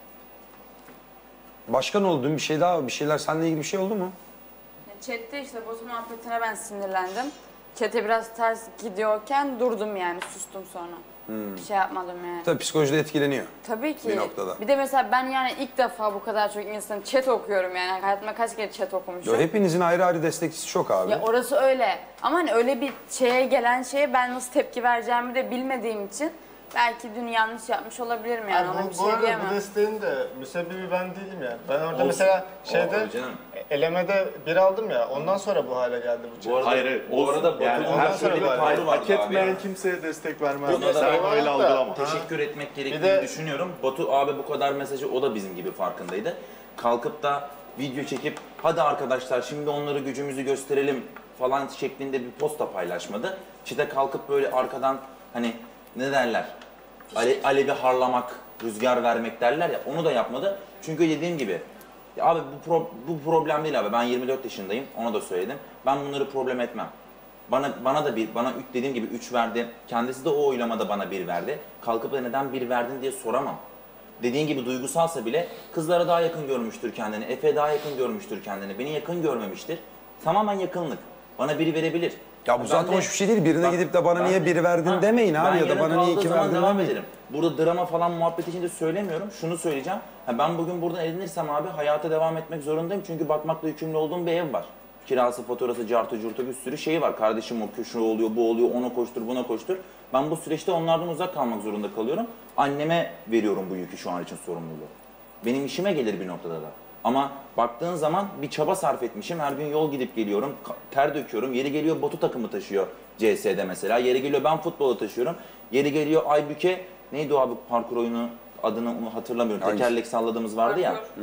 S4: başka ne oldu? Dün bir şey daha, bir şeyler seninle ilgili bir şey oldu mu?
S7: Chat'te işte Batu muhabbetine ben sinirlendim. Chat'e biraz ters gidiyorken durdum yani, sustum sonra. Bir şey yapmadım yani.
S4: Tabii psikolojide etkileniyor.
S7: Tabii ki.
S4: Bir noktada.
S7: Bir de mesela ben yani ilk defa bu kadar çok insanın chat okuyorum yani. Hayatımda kaç kere chat okumuşum.
S4: Yo, hepinizin ayrı ayrı destekçisi çok abi.
S7: Ya orası öyle. Ama hani öyle bir şeye gelen şeye ben nasıl tepki vereceğimi de bilmediğim için belki dün yanlış yapmış olabilirim yani. Ona
S5: Yani
S7: bir
S5: bu, bu
S7: şey
S5: arada
S7: diyemem.
S5: bu desteğin de müsebbibi ben değilim yani. Ben orada
S8: Olsun.
S5: mesela şeyde
S8: O, canım.
S5: elemede bir aldım ya, ondan sonra bu hale geldi bu
S8: Bu arada,
S6: Hayır, hayır.
S8: bu arada
S6: Olsun. Yani
S8: Batu'nun
S5: her
S8: her şöyle bir
S5: türlü var.
S8: tavrı var
S6: Hak etmeyen kimseye destek vermez.
S8: Buna da
S6: Sen
S8: ben-
S6: öyle algılama.
S8: Teşekkür etmek gerektiğini
S5: Bir de-
S8: düşünüyorum. Batu abi bu kadar mesajı o da bizim gibi farkındaydı. Kalkıp da video çekip hadi arkadaşlar şimdi onları gücümüzü gösterelim falan şeklinde bir posta paylaşmadı. Çite kalkıp böyle arkadan hani ne derler? Ale, alevi harlamak, rüzgar vermek derler ya, onu da yapmadı. Çünkü dediğim gibi ya abi bu, pro, bu problem değil abi. Ben yirmi dört yaşındayım. Ona da söyledim. Ben bunları problem etmem. Bana bana da bir bana üç dediğim gibi üç verdi. Kendisi de o oylamada bana bir verdi. Kalkıp da neden bir verdin diye soramam. Dediğin gibi duygusalsa bile kızlara daha yakın görmüştür kendini. Efe daha yakın görmüştür kendini. Beni yakın görmemiştir. Tamamen yakınlık. Bana biri verebilir.
S4: Ya bu
S8: Ben
S4: zaten
S8: de-
S4: hoş bir şey değil. Birine
S8: Bak,
S4: gidip de bana
S8: ben
S4: niye
S8: de-
S4: biri verdin
S8: Ha,
S4: demeyin abi,
S8: ben
S4: ya da
S8: yarın
S4: bana niye
S8: kaldığı
S4: iki
S8: zaman
S4: verdin
S8: devam
S4: demeyin.
S8: ederim. Burada drama falan muhabbet için de söylemiyorum. Şunu söyleyeceğim. Ha, ben bugün buradan elenirsem abi hayata devam etmek zorundayım. Çünkü bakmakla yükümlü olduğum bir ev var. Kirası, faturası, cartı, curtu bir sürü şey var. Kardeşim o şu oluyor, bu oluyor, ona koştur, buna koştur. Ben bu süreçte onlardan uzak kalmak zorunda kalıyorum. Anneme veriyorum bu yükü şu an için sorumluluğu. Benim işime gelir bir noktada da. Ama baktığın zaman bir çaba sarf etmişim. Her gün yol gidip geliyorum, ka- ter döküyorum. Yeri geliyor Batu takımı taşıyor C S'de mesela. Yeri geliyor ben futbolu taşıyorum. Yeri geliyor Aybüke, neydi o abi parkur oyunu adını onu hatırlamıyorum.
S4: Hangisi?
S8: Tekerlek salladığımız vardı ya.
S7: Parkur.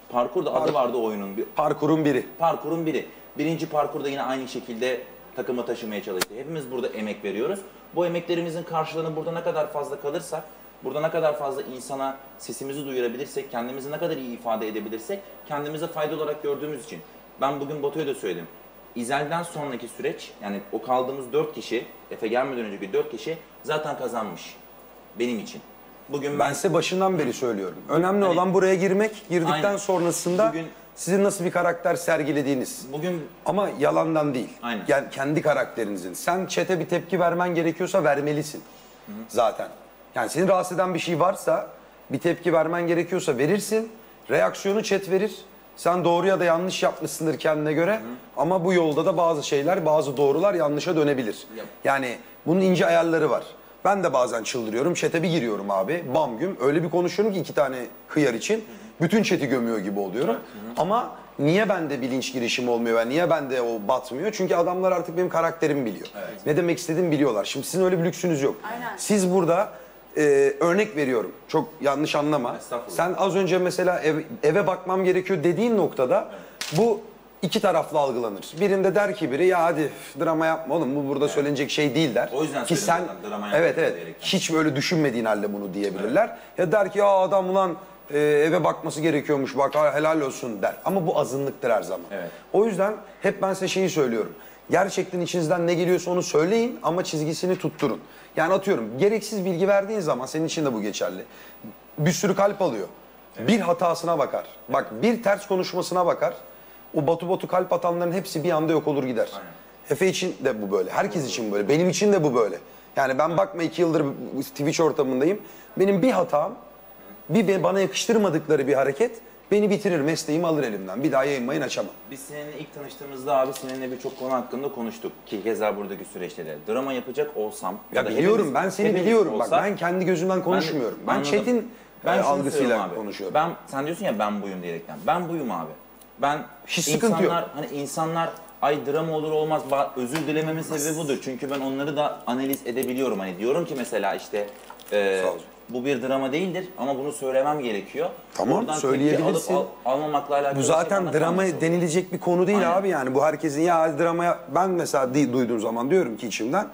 S8: Parkur da adı vardı oyunun. Bir,
S4: Parkurun biri.
S8: parkurun biri. Birinci parkurda yine aynı şekilde takımı taşımaya çalıştı. Hepimiz burada emek veriyoruz. Bu emeklerimizin karşılığını burada ne kadar fazla kalırsak, burada ne kadar fazla insana sesimizi duyurabilirsek, kendimizi ne kadar iyi ifade edebilirsek, kendimize fayda olarak gördüğümüz için. Ben bugün Batu'ya da söyledim. İzel'den sonraki süreç, yani o kaldığımız dört kişi, Efe gelmeden önceki dört kişi zaten kazanmış. Benim için. Bugün
S4: Ben size başından beri söylüyorum. Önemli
S8: Hani-
S4: olan buraya girmek, girdikten
S8: Aynen.
S4: sonrasında
S8: Bugün-
S4: sizin nasıl bir karakter sergilediğiniz.
S8: bugün
S4: Ama yalandan değil.
S8: Aynen.
S4: Yani kendi karakterinizin. Sen chat'e bir tepki vermen gerekiyorsa vermelisin. Zaten. Yani seni rahatsız eden bir şey varsa, bir tepki vermen gerekiyorsa verirsin. Reaksiyonu chat verir. Sen doğru ya da yanlış yapmışsındır kendine göre. Ama bu yolda da bazı şeyler, bazı doğrular yanlışa dönebilir.
S8: Yap.
S4: Yani bunun ince ayarları var. Ben de bazen çıldırıyorum. Chat'e bir giriyorum abi. Bam güm. Öyle bir konuşuyorum ki iki tane hıyar için. Bütün chat'i gömüyor gibi oluyorum. Ama niye bende bilinç girişimi olmuyor ve niye bende o batmıyor? Çünkü adamlar artık benim karakterimi biliyor. Ne demek istediğimi biliyorlar. Şimdi sizin öyle bir lüksünüz yok.
S7: Aynen.
S4: Siz burada e, örnek veriyorum. Çok yanlış anlama.
S8: Estağfurullah.
S4: Sen az önce mesela ev- eve bakmam gerekiyor dediğin noktada bu iki taraflı algılanır. Birinde der ki biri ya hadi üf, drama yapma oğlum bu burada söylenecek şey değil der.
S8: O yüzden
S4: ki sen
S8: söyledim zaten, drama yapma
S4: evet evet
S8: diyerek.
S4: hiç böyle düşünmediğin halde bunu diyebilirler. Ya der ki ya adam ulan e, eve bakması gerekiyormuş bak ha, helal olsun der. Ama bu azınlıktır her zaman.
S8: Evet.
S4: O yüzden hep ben size şeyi söylüyorum. Gerçekten içinizden ne geliyorsa onu söyleyin ama çizgisini tutturun. Yani atıyorum gereksiz bilgi verdiğin zaman senin için de bu geçerli. Bir sürü kalp alıyor. Bir hatasına bakar. Bak bir ters konuşmasına bakar. O batu batu kalp atanların hepsi bir anda yok olur gider. Efe için de bu böyle. Herkes için böyle. Benim için de bu böyle. Yani ben bakma iki yıldır Twitch ortamındayım. Benim bir hatam, bir be- bana yakıştırmadıkları bir hareket beni bitirir, mesleğimi alır elimden. Bir daha yayın mayın açamam.
S8: Biz seninle ilk tanıştığımızda abi seninle birçok konu hakkında konuştuk. Ki keza buradaki süreçte de. Drama yapacak olsam...
S4: Ya
S8: da
S4: biliyorum
S8: hepimiz-
S4: ben seni
S8: hepimiz
S4: biliyorum.
S8: olsak-
S4: Bak ben kendi gözümden konuşmuyorum. Ben,
S8: anladım.
S4: chat'in
S8: Ben
S4: e,
S8: şunu söylüyorum
S4: algısıyla
S8: abi.
S4: konuşuyorum.
S8: Ben, sen diyorsun ya ben buyum diyerekten. Ben buyum abi. Ben
S4: Hiç sıkıntı
S8: insanlar,
S4: yok.
S8: Hani insanlar ay drama olur olmaz ba- özür dilememin sebebi budur. Çünkü ben onları da analiz edebiliyorum. Hani diyorum ki mesela işte e,
S4: Sağ ol.
S8: bu bir drama değildir ama bunu söylemem gerekiyor.
S4: Tamam,
S8: Buradan tepki
S4: söyleyebilirsin.
S8: alıp al- almamakla alakalı
S4: Bu
S8: şey
S4: zaten
S8: bana
S4: drama
S8: kalmış olur.
S4: denilecek bir konu değil
S8: Aynen.
S4: abi yani. Bu herkesin ya hadi dramaya... Ben mesela di- duyduğum zaman diyorum ki içimden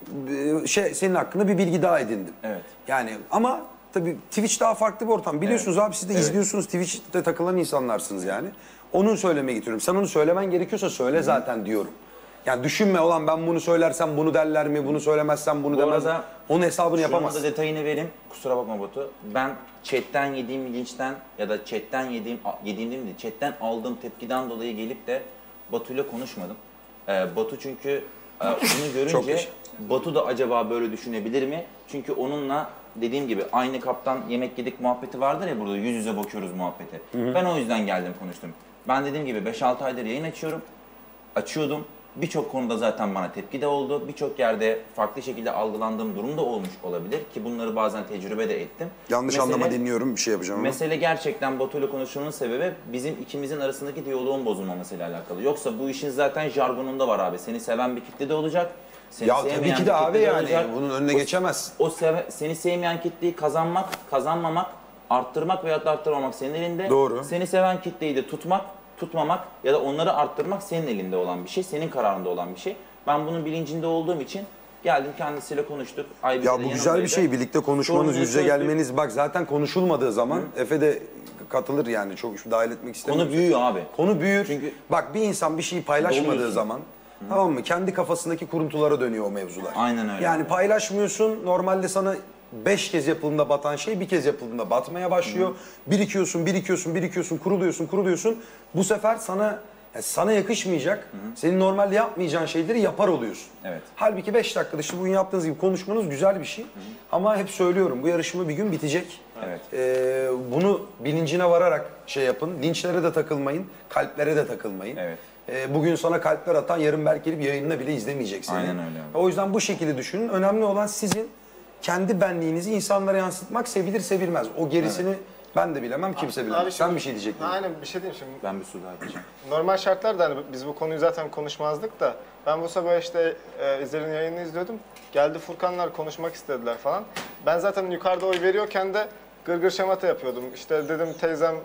S4: e, şey senin hakkında bir bilgi daha edindim.
S8: Evet.
S4: Yani ama tabii Twitch daha farklı bir ortam. Biliyorsunuz abi siz de
S8: Evet.
S4: izliyorsunuz. Twitch'te takılan insanlarsınız yani. Onun söylemeye getiriyorum. Sen onu söylemen gerekiyorsa söyle zaten diyorum. Yani düşünme olan ben bunu söylersem bunu derler mi, bunu söylemezsem bunu
S8: Bu
S4: demez.
S8: arada
S4: Onun hesabını
S8: Şunun
S4: yapamaz.
S8: da detayını vereyim. Kusura bakma Batu. Ben chatten yediğim linçten ya da chatten yediğim, yediğim değil mi? Chatten aldığım tepkiden dolayı gelip de Batu'yla konuşmadım. Ee, Batu çünkü e, bunu
S4: Çok
S8: görünce
S4: yaşa.
S8: Batu da acaba böyle düşünebilir mi? Çünkü onunla dediğim gibi aynı kaptan yemek yedik muhabbeti vardır ya burada yüz yüze bakıyoruz muhabbeti. Ben o yüzden geldim konuştum. Ben dediğim gibi beş altı aydır yayın açıyorum. Açıyordum. Birçok konuda zaten bana tepki de oldu. Birçok yerde farklı şekilde algılandığım durum da olmuş olabilir ki bunları bazen tecrübe de ettim.
S4: Yanlış
S8: Mesele-
S4: anlama dinliyorum bir şey yapacağım ama.
S8: Mesele gerçekten Batu'yla konuşmamın sebebi bizim ikimizin arasındaki diyaloğun bozulmamasıyla alakalı. Yoksa bu işin zaten jargonunda var abi. Seni seven bir kitle de olacak. Seni
S4: Ya
S8: sevmeyen
S4: tabii ki
S8: bir
S4: de
S8: kitle
S4: abi yani
S8: olacak.
S4: bunun önüne
S8: O-
S4: geçemezsin.
S8: O seve- seni sevmeyen kitleyi kazanmak, kazanmamak, arttırmak veya da arttırmamak senin elinde.
S4: Doğru.
S8: Seni seven kitleyi de tutmak, tutmamak ya da onları arttırmak senin elinde olan bir şey, senin kararında olan bir şey. Ben bunun bilincinde olduğum için geldim kendisiyle konuştuk. Aybüke
S4: Ya
S8: de
S4: bu güzel
S8: yanımdaydı.
S4: bir şey. Birlikte konuşmanız,
S8: Sorunları
S4: yüz yüze
S8: çözdük.
S4: gelmeniz. Bak zaten konuşulmadığı zaman Efe de katılır yani. Çok dahil etmek istemiyorum.
S8: Konu büyüyor abi.
S4: Konu büyür.
S8: Çünkü-
S4: Bak bir insan bir şeyi paylaşmadığı
S8: Doluyorsun.
S4: zaman tamam mı? Kendi kafasındaki kuruntulara dönüyor o mevzular.
S8: Aynen öyle.
S4: Yani paylaşmıyorsun. Normalde sana beş kez yapıldığında batan şey bir kez yapıldığında batmaya başlıyor. Birikiyorsun, birikiyorsun, birikiyorsun, kuruluyorsun, kuruluyorsun. Bu sefer sana yani sana yakışmayacak, senin normalde yapmayacağın şeyleri yapar oluyorsun.
S8: Evet.
S4: Halbuki beş dakikada işte bugün yaptığınız gibi konuşmanız güzel bir şey. Ama hep söylüyorum bu yarışma bir gün bitecek.
S8: Evet.
S4: Ee, bunu bilincine vararak şey yapın. Linçlere de takılmayın, kalplere de takılmayın.
S8: Evet.
S4: Ee, bugün sana kalpler atan yarın belki gelip yayınına bile izlemeyecek seni.
S8: Aynen öyle abi.
S4: O yüzden bu şekilde düşünün. Önemli olan sizin kendi benliğinizi insanlara yansıtmak, sevilir sevilmez. O gerisini ben de bilemem, kimse bilemez.
S5: Abi
S4: Sen
S5: şimdi-
S4: bir şey diyecektin.
S5: Aynen bir şey diyeyim şimdi.
S8: Ben bir su daha içeceğim.
S5: Normal şartlarda hani biz bu konuyu zaten konuşmazdık da ben bu sabah işte e, İzler'in yayını izliyordum. Geldi Furkanlar konuşmak istediler falan. Ben zaten yukarıda oy veriyorken de gırgır şamata yapıyordum. İşte dedim teyzem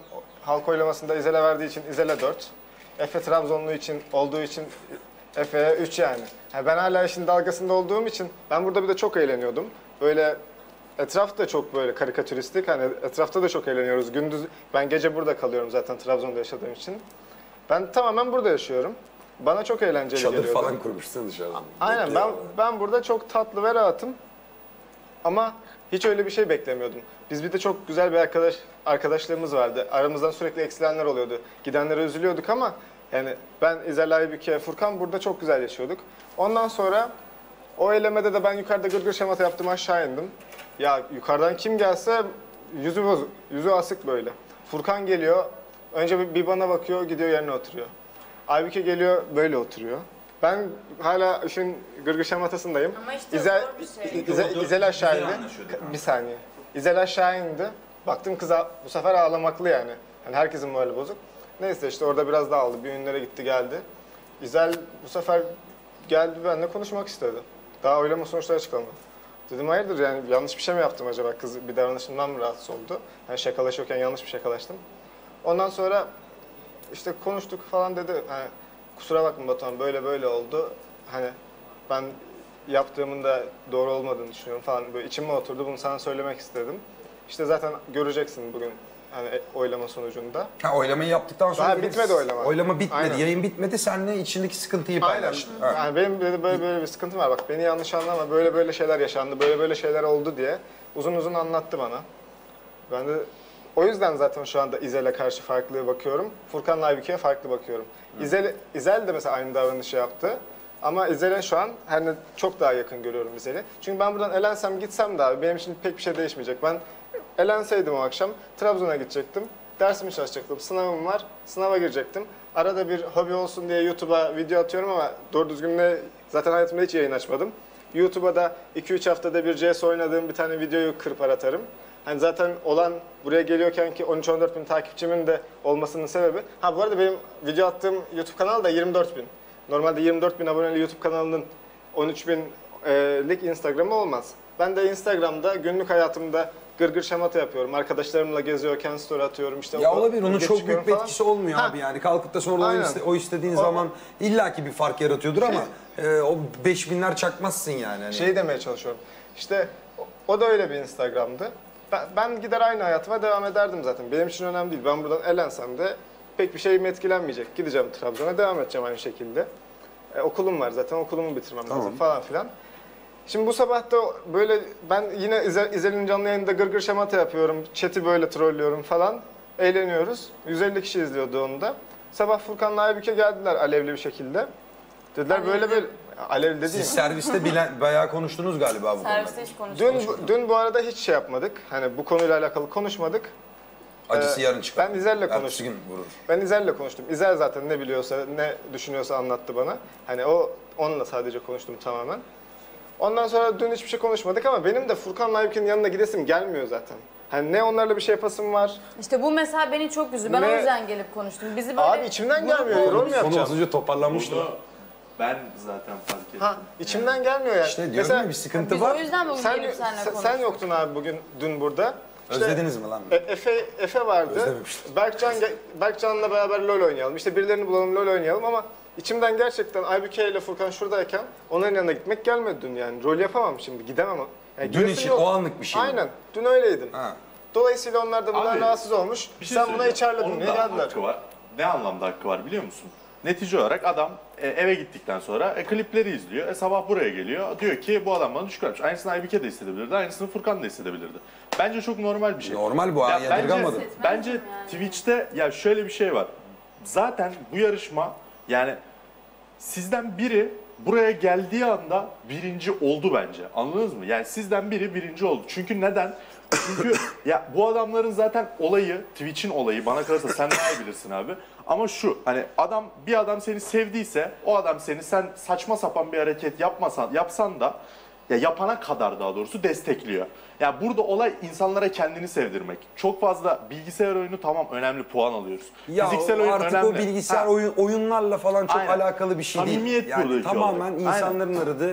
S5: halk oylamasında İzel'e verdiği için İzel'e dört. Efe Trabzonlu için olduğu için Efe'ye üç yani. yani. Ben hala işin dalgasında olduğum için ben burada bir de çok eğleniyordum. Böyle etraf da çok böyle karikatüristik. Hani etrafta da çok eğleniyoruz. Gündüz ben gece burada kalıyorum zaten Trabzon'da yaşadığım için. Ben tamamen burada yaşıyorum. Bana çok eğlenceli
S4: Çadır
S5: geliyordu.
S4: falan kurmuşsun dışarıda.
S5: Aynen ben ben burada çok tatlı ve rahatım. Ama hiç öyle bir şey beklemiyordum. Biz bir de çok güzel bir arkadaş arkadaşlarımız vardı. Aramızdan sürekli eksilenler oluyordu. Gidenlere üzülüyorduk ama yani ben İzel, Aybüke, Furkan burada çok güzel yaşıyorduk. Ondan sonra o elemede de ben yukarıda gırgır şamata yaptım, aşağı indim. Ya yukarıdan kim gelse yüzü bozuk, yüzü asık böyle. Furkan geliyor, önce bir bana bakıyor, gidiyor yerine oturuyor. Aybüke geliyor, böyle oturuyor. Ben hala işin gırgır şamatasındayım.
S7: Ama işte
S5: İzel,
S7: zor bir şey.
S5: İzel, İzel aşağı
S8: Güzel
S5: indi.
S8: anlaşıyorduk.
S5: Bir saniye. İzel aşağı indi. Baktım kız a- bu sefer ağlamaklı yani. Yani herkesin morali bozuk. Neyse işte orada biraz daha aldı. Bir ünlere gitti geldi. İzel bu sefer geldi benimle konuşmak istedi. Daha oylama sonuçları açıklanmadı. Dedim hayırdır yani yanlış bir şey mi yaptım acaba? Kız bir davranışımdan mı rahatsız oldu? Yani şakalaşıyorken yanlış bir şakalaştım. Ondan sonra işte konuştuk falan dedi. Hani, kusura bakma Batuhan böyle böyle oldu. Hani ben yaptığımın da doğru olmadığını düşünüyorum falan. Böyle içime oturdu. Bunu sana söylemek istedim. İşte zaten göreceksin bugün hani oylama sonucunda.
S4: Ha, oylamayı yaptıktan sonra...
S5: Daha bitmedi oylama.
S4: Oylama bitmedi,
S5: Aynen.
S4: yayın bitmedi. Seninle içindeki sıkıntıyı
S5: Aynen.
S4: paylaştın. Ha.
S5: Yani benim böyle, böyle böyle bir sıkıntım var. Bak beni yanlış anlama. Böyle böyle şeyler yaşandı. Böyle böyle şeyler oldu diye uzun uzun anlattı bana. Ben de o yüzden zaten şu anda İzel'e karşı farklı bakıyorum. Furkan'la Aybüke'ye farklı bakıyorum. İzel, İzel de mesela aynı davranışı yaptı. Ama İzel'e şu an hani çok daha yakın görüyorum İzel'i. Çünkü ben buradan elensem gitsem de abi benim için pek bir şey değişmeyecek. Ben elenseydim o akşam Trabzon'a gidecektim. Dersimi çalışacaktım. Sınavım var. Sınava girecektim. Arada bir hobi olsun diye YouTube'a video atıyorum ama doğru düzgün de zaten hayatımda hiç yayın açmadım. YouTube'a da iki üç haftada bir C S oynadığım bir tane videoyu kırpar atarım. Hani zaten olan buraya geliyorken ki on üç on dört bin takipçimin de olmasının sebebi. Ha bu arada benim video attığım YouTube kanalı da yirmi dört bin. Normalde yirmi dört bin aboneli YouTube kanalının on üç binlik Instagram'ı olmaz. Ben de Instagram'da günlük hayatımda gırgır şamata yapıyorum. Arkadaşlarımla geziyorken story atıyorum. İşte
S4: Ya
S5: o-
S4: olabilir, onun
S5: geç
S4: çok
S5: çıkıyorum
S4: büyük bir
S5: falan.
S4: etkisi olmuyor
S5: Ha.
S4: abi yani. Kalkıp da sonra o,
S5: Aynen.
S4: iste- o istediğin
S5: O-
S4: zaman illaki bir fark yaratıyordur ama e, o beş binler çakmazsın yani. Hani.
S5: Şey demeye çalışıyorum. İşte o- o da öyle bir Instagram'dı. Ben, ben gider aynı hayatıma devam ederdim zaten. Benim için önemli değil. Ben buradan elensem de pek bir şeyim etkilenmeyecek. Gideceğim Trabzon'a, devam edeceğim aynı şekilde. E, okulum var zaten, okulumu bitirmem
S4: Tamam.
S5: lazım falan filan. Şimdi bu sabah da böyle ben yine İzel, İzel'in canlı yayında gırgır şamata yapıyorum. Chat'i böyle trollüyorum falan. Eğleniyoruz. yüz elli kişi izliyordu onu da. Sabah Furkan'la Aybüke geldiler alevli bir şekilde. Dediler
S7: Alevli.
S5: böyle böyle... Alevli de değil mi?
S4: Siz serviste bile bayağı konuştunuz galiba bu konuda.
S7: Serviste hiç konuşmadık.
S5: Dün, dün bu arada hiç şey yapmadık. Hani bu konuyla alakalı konuşmadık.
S4: Acısı
S5: Ee,
S4: yarın çıkar.
S5: ben İzel'le
S4: Ertesi
S5: konuştum.
S4: gün vurur.
S5: Ben İzel'le konuştum. İzel zaten ne biliyorsa, ne düşünüyorsa anlattı bana. Hani o onunla sadece konuştum tamamen. Ondan sonra dün hiçbir şey konuşmadık ama benim de Furkan'la Aybüke'nin yanına gidesim gelmiyor zaten. Hani ne onlarla bir şey yapasım var.
S7: İşte bu mesela beni çok üzdü. Ben
S5: Ne-
S7: o yüzden gelip konuştum. Bizi böyle
S5: Abi içimden gelmiyor. Rol mü
S4: Konu
S5: yapacağım?
S4: az önce toparlanmıştı.
S6: Bunu ben zaten fark ettim.
S5: Ha, içimden gelmiyor yani.
S4: İşte diyorum ya bir sıkıntı
S7: Biz
S4: var.
S7: o yüzden bugün
S5: sen,
S7: gelip seninle
S5: sen,
S7: konuştuk.
S5: sen yoktun abi bugün, dün burada. İşte-
S4: Özlediniz mi lan?
S5: E- Efe, Efe vardı.
S4: Özlememiştim.
S5: Berkcan, ge- Berkcan'la beraber LoL oynayalım. İşte birilerini bulalım LoL oynayalım ama içimden gerçekten Aybüke ile Furkan şuradayken onların yanına gitmek gelmedi dün yani. Rol yapamam şimdi, gidemem. Yani
S4: Dün
S5: gidesim
S4: için
S5: yok.
S4: o anlık bir şey mi?
S5: Aynen. Dün öyleydim.
S4: Ha.
S5: Dolayısıyla onlar da bundan
S6: Abi,
S5: rahatsız olmuş.
S6: Bir şey
S5: Sen buna
S6: söyleyeceğim.
S5: içerledin
S6: Onun
S5: diye
S6: da
S5: geldiler.
S6: hakkı var. Ne anlamda hakkı var biliyor musun? Netice olarak adam e, eve gittikten sonra e, klipleri izliyor. E, sabah buraya geliyor. Diyor ki bu adam bana düşük vermiş. Aynısını Aybüke de hissedebilirdi. Aynısını Furkan da hissedebilirdi. Bence çok normal bir şey.
S4: Normal bu,
S6: Ya
S4: ha, yadırgamadım.
S6: Bence, bence Twitch'te ya şöyle bir şey var. Zaten bu yarışma yani sizden biri buraya geldiği anda birinci oldu bence. Anladınız mı? Yani sizden biri birinci oldu. Çünkü neden? Çünkü ya bu adamların zaten olayı, Twitch'in olayı bana kalırsa sen daha iyi bilirsin abi. Ama şu hani adam bir adam seni sevdiyse o adam seni sen saçma sapan bir hareket yapmasan yapsan da ya yapana kadar daha doğrusu destekliyor. Yani burada olay insanlara kendini sevdirmek. Çok fazla bilgisayar oyunu tamam önemli puan alıyoruz.
S4: Ya
S6: Fiziksel oyun
S4: artık
S6: önemli.
S4: o bilgisayar
S6: Ha.
S4: oyun, oyunlarla falan çok
S6: Aynen.
S4: alakalı bir şey
S6: Samimiyet
S4: değil. Yani
S6: buradaki
S4: tamamen
S6: olay.
S4: insanların aradığı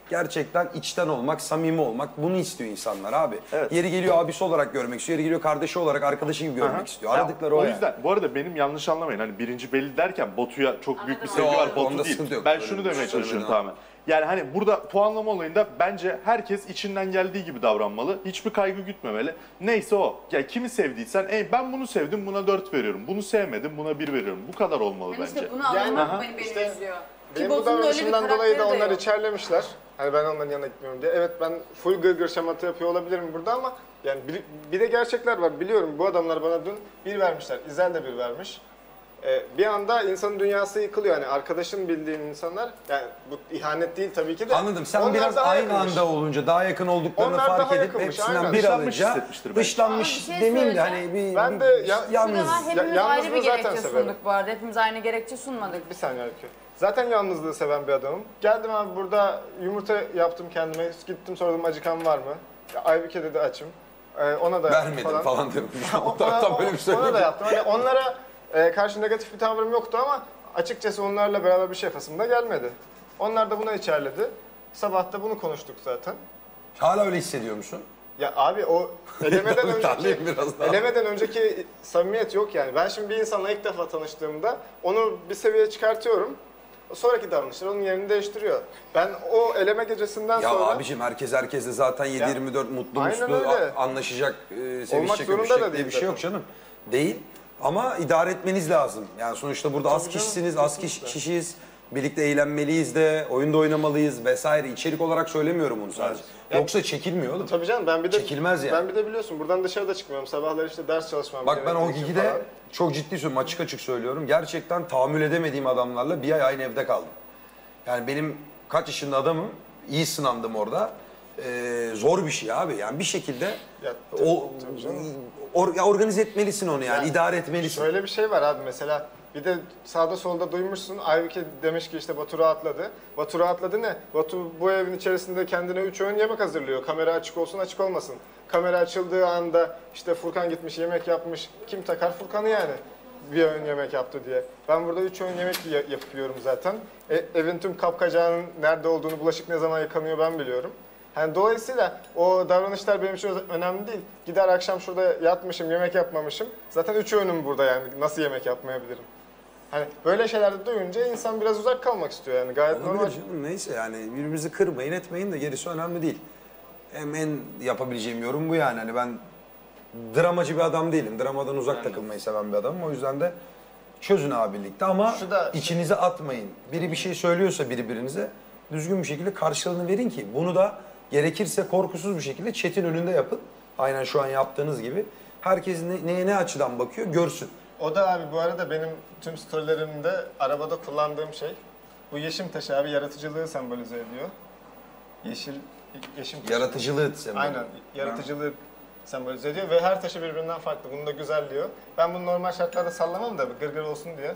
S4: Gerçekten içten olmak, samimi olmak bunu istiyor insanlar abi.
S6: Evet.
S4: Yeri geliyor abisi olarak görmek istiyor, yeri geliyor kardeşi olarak, arkadaşı gibi görmek
S6: Aha.
S4: istiyor.
S6: Ya,
S4: Aradıkları
S6: o
S4: o,
S6: yüzden bu arada benim yanlış anlamayın. Hani birinci belli derken Batu'ya çok büyük bir
S7: Anladım,
S6: sevgi
S4: anladım.
S6: var.
S4: Onda
S6: Batu değil.
S4: sıkıntı yok.
S6: Ben
S4: Öyle
S6: şunu
S4: bir
S6: demeye
S4: şey
S6: çalışıyorum
S4: söylemeden.
S6: tamamen. Yani hani burada puanlama olayında bence herkes içinden geldiği gibi davranmalı. Hiçbir kaygı gütmemeli. Neyse o. Ya kimi sevdiysen "Ey ben bunu sevdim, buna dört veriyorum. Bunu sevmedim, buna bir veriyorum." Bu kadar olmalı
S7: Yani
S6: bence.
S7: işte bunu
S5: Yani-
S7: anlamak
S5: Aha.
S7: beni, beni
S5: İşte
S7: üzüyor. Ki
S5: Benim bu
S7: Batu'nun öyle bir
S5: davranışımdan dolayı da
S7: karakteri de
S5: onlar
S7: yok.
S5: içerlemişler. Hani ben onların yanına gitmiyorum diye. Evet ben full gırgır şamata yapıyor olabilirim burada ama yani bir, bir de gerçekler var. Biliyorum bu adamlar bana dün bir vermişler. İzel de bir vermiş. Ee, bir anda insanın dünyası yıkılıyor. Yani arkadaşın bildiğin insanlar, yani bu ihanet değil tabii ki de.
S4: Anladım. Sen
S5: Onlar
S4: biraz
S5: daha
S4: aynı
S5: yakınmış.
S4: anda olunca, daha yakın olduklarını
S5: Onlar
S4: fark
S5: daha
S4: edip
S5: yakınmış,
S4: hepsinden
S5: aynen.
S4: bir
S6: Dışlanmış
S4: alınca
S6: hissetmiştir belki.
S4: dışlanmış
S7: Ama bir şey
S4: demeyeyim de hani
S7: söyleyeceğim.
S4: bir,
S5: Ben
S4: bir-
S5: de
S4: bir-
S5: ya-
S4: yalnız.
S7: Şurada var, hepimiz
S5: Ya-
S7: ayrı bir
S5: yalnızlığı zaten
S7: gerekçe
S5: severim.
S7: sunduk bu arada. Hepimiz aynı gerekçe sunmadık.
S5: Bir saniye Öykü. Zaten yalnızlığı seven bir adamım. Geldim abi burada yumurta yaptım kendime. Gittim sordum acıkan var mı? Ya, Aybüke dedi açım. Ee, ona da
S4: Vermedim
S5: falan.
S4: falan diyorum.
S5: Ona-
S4: tam, tam böyle bir şey
S5: Ona da yaptım. Hani onlara e, karşı negatif bir tavrım yoktu ama açıkçası onlarla beraber bir şey yapasım da gelmedi. Onlar da buna içerledi. Sabah da bunu konuştuk zaten.
S4: Hala öyle hissediyor musun?
S5: Ya abi o elemeden önceki
S4: Tarlayayım biraz daha.
S5: elemeden önceki samimiyet yok yani. Ben şimdi bir insanla ilk defa tanıştığımda onu bir seviyeye çıkartıyorum. Sonraki davranışlar onun yerini değiştiriyor. Ben o eleme gecesinden
S4: Ya
S5: sonra
S4: abicim herkes herkesle zaten yedi yirmi dört mutlu
S5: Aynen
S4: muslu
S5: öyle.
S4: a- anlaşacak, e,
S5: Olmak
S4: sevişecek,
S5: zorunda
S4: öpüşecek
S5: da
S4: diye bir
S5: değil
S4: şey yok
S5: zaten.
S4: canım. Değil. Ama idare etmeniz lazım. Yani sonuçta burada az
S5: canım,
S4: kişisiniz, az kişi,
S5: kesinlikle.
S4: kişiyiz. Birlikte eğlenmeliyiz de, oyunda oynamalıyız vesaire. İçerik olarak söylemiyorum bunu sadece. Yoksa çekilmiyor oğlum.
S5: tabii canım ben bir de
S4: Çekilmez yani.
S5: ben bir de biliyorsun buradan dışarıda çıkmıyorum. Sabahları işte ders çalışmam
S4: Bak ben o
S5: gerektiği için
S4: Gigi'de
S5: falan.
S4: çok ciddi söylüyorum, açık açık söylüyorum. Gerçekten tahammül edemediğim adamlarla bir ay aynı evde kaldım. Yani benim kaç yaşında adamım, iyi sınandım orada. Ee, zor bir şey abi. Yani bir şekilde
S5: Ya,
S4: o
S5: tabii canım.
S4: or, ya organize etmelisin onu yani,
S5: Ya,
S4: idare etmelisin.
S5: Şöyle bir şey var abi mesela bir de sağda solda duymuşsun Aybüke demiş ki işte Batu rahatladı. Batu rahatladı ne? Batu bu evin içerisinde kendine üç öğün yemek hazırlıyor. Kamera açık olsun açık olmasın. Kamera açıldığı anda işte Furkan gitmiş yemek yapmış. Kim takar Furkan'ı yani? Bir öğün yemek yaptı diye. Ben burada üç öğün yemek ya- yapıyorum zaten. E, evin tüm kapkacağının nerede olduğunu, bulaşık ne zaman yıkanıyor ben biliyorum. Yani dolayısıyla o davranışlar benim için önemli değil. Gider akşam şurada yatmışım, yemek yapmamışım. Zaten üç öğünüm burada yani. Nasıl yemek yapmayabilirim? Hani böyle şeylerde duyunca insan biraz uzak kalmak istiyor yani. Gayet normal.
S4: Olabilir canım, neyse yani birbirimizi kırmayın etmeyin de gerisi önemli değil. Hem en yapabileceğim yorum bu yani. Hani ben dramacı bir adam değilim. Dramadan uzak takılmayı seven bir adamım. O yüzden de çözün abi birlikte ama
S5: Şu da-
S4: içinize atmayın. Biri bir şey söylüyorsa birbirinize düzgün bir şekilde karşılığını verin ki bunu da gerekirse korkusuz bir şekilde chat'in önünde yapın. Aynen şu an yaptığınız gibi. Herkes ne, neye ne açıdan bakıyor görsün.
S5: O da abi bu arada benim tüm storylerimde arabada kullandığım şey. Bu yeşim taşı abi yaratıcılığı sembolize ediyor. Yeşil, yeşim taşı.
S4: Yaratıcılığı sembol.
S5: Aynen, yaratıcılığı sembolize ediyor ve her taşı birbirinden farklı. Bunu da güzelliyor. Ben bunu normal şartlarda sallamam da gırgır olsun diye.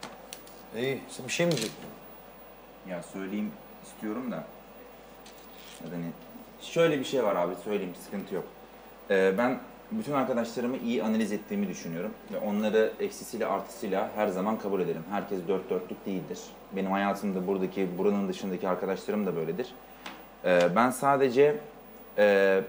S4: İyi, sen bir şey mi diyecektin?
S8: Ya söyleyeyim istiyorum da. Yani şöyle bir şey var abi, söyleyeyim, sıkıntı yok. Ee, ben bütün arkadaşlarımı iyi analiz ettiğimi düşünüyorum ve onları eksisiyle artısıyla her zaman kabul ederim. Herkes dört dörtlük değildir. Benim hayatımda buradaki, buranın dışındaki arkadaşlarım da böyledir. Ee, ben sadece e,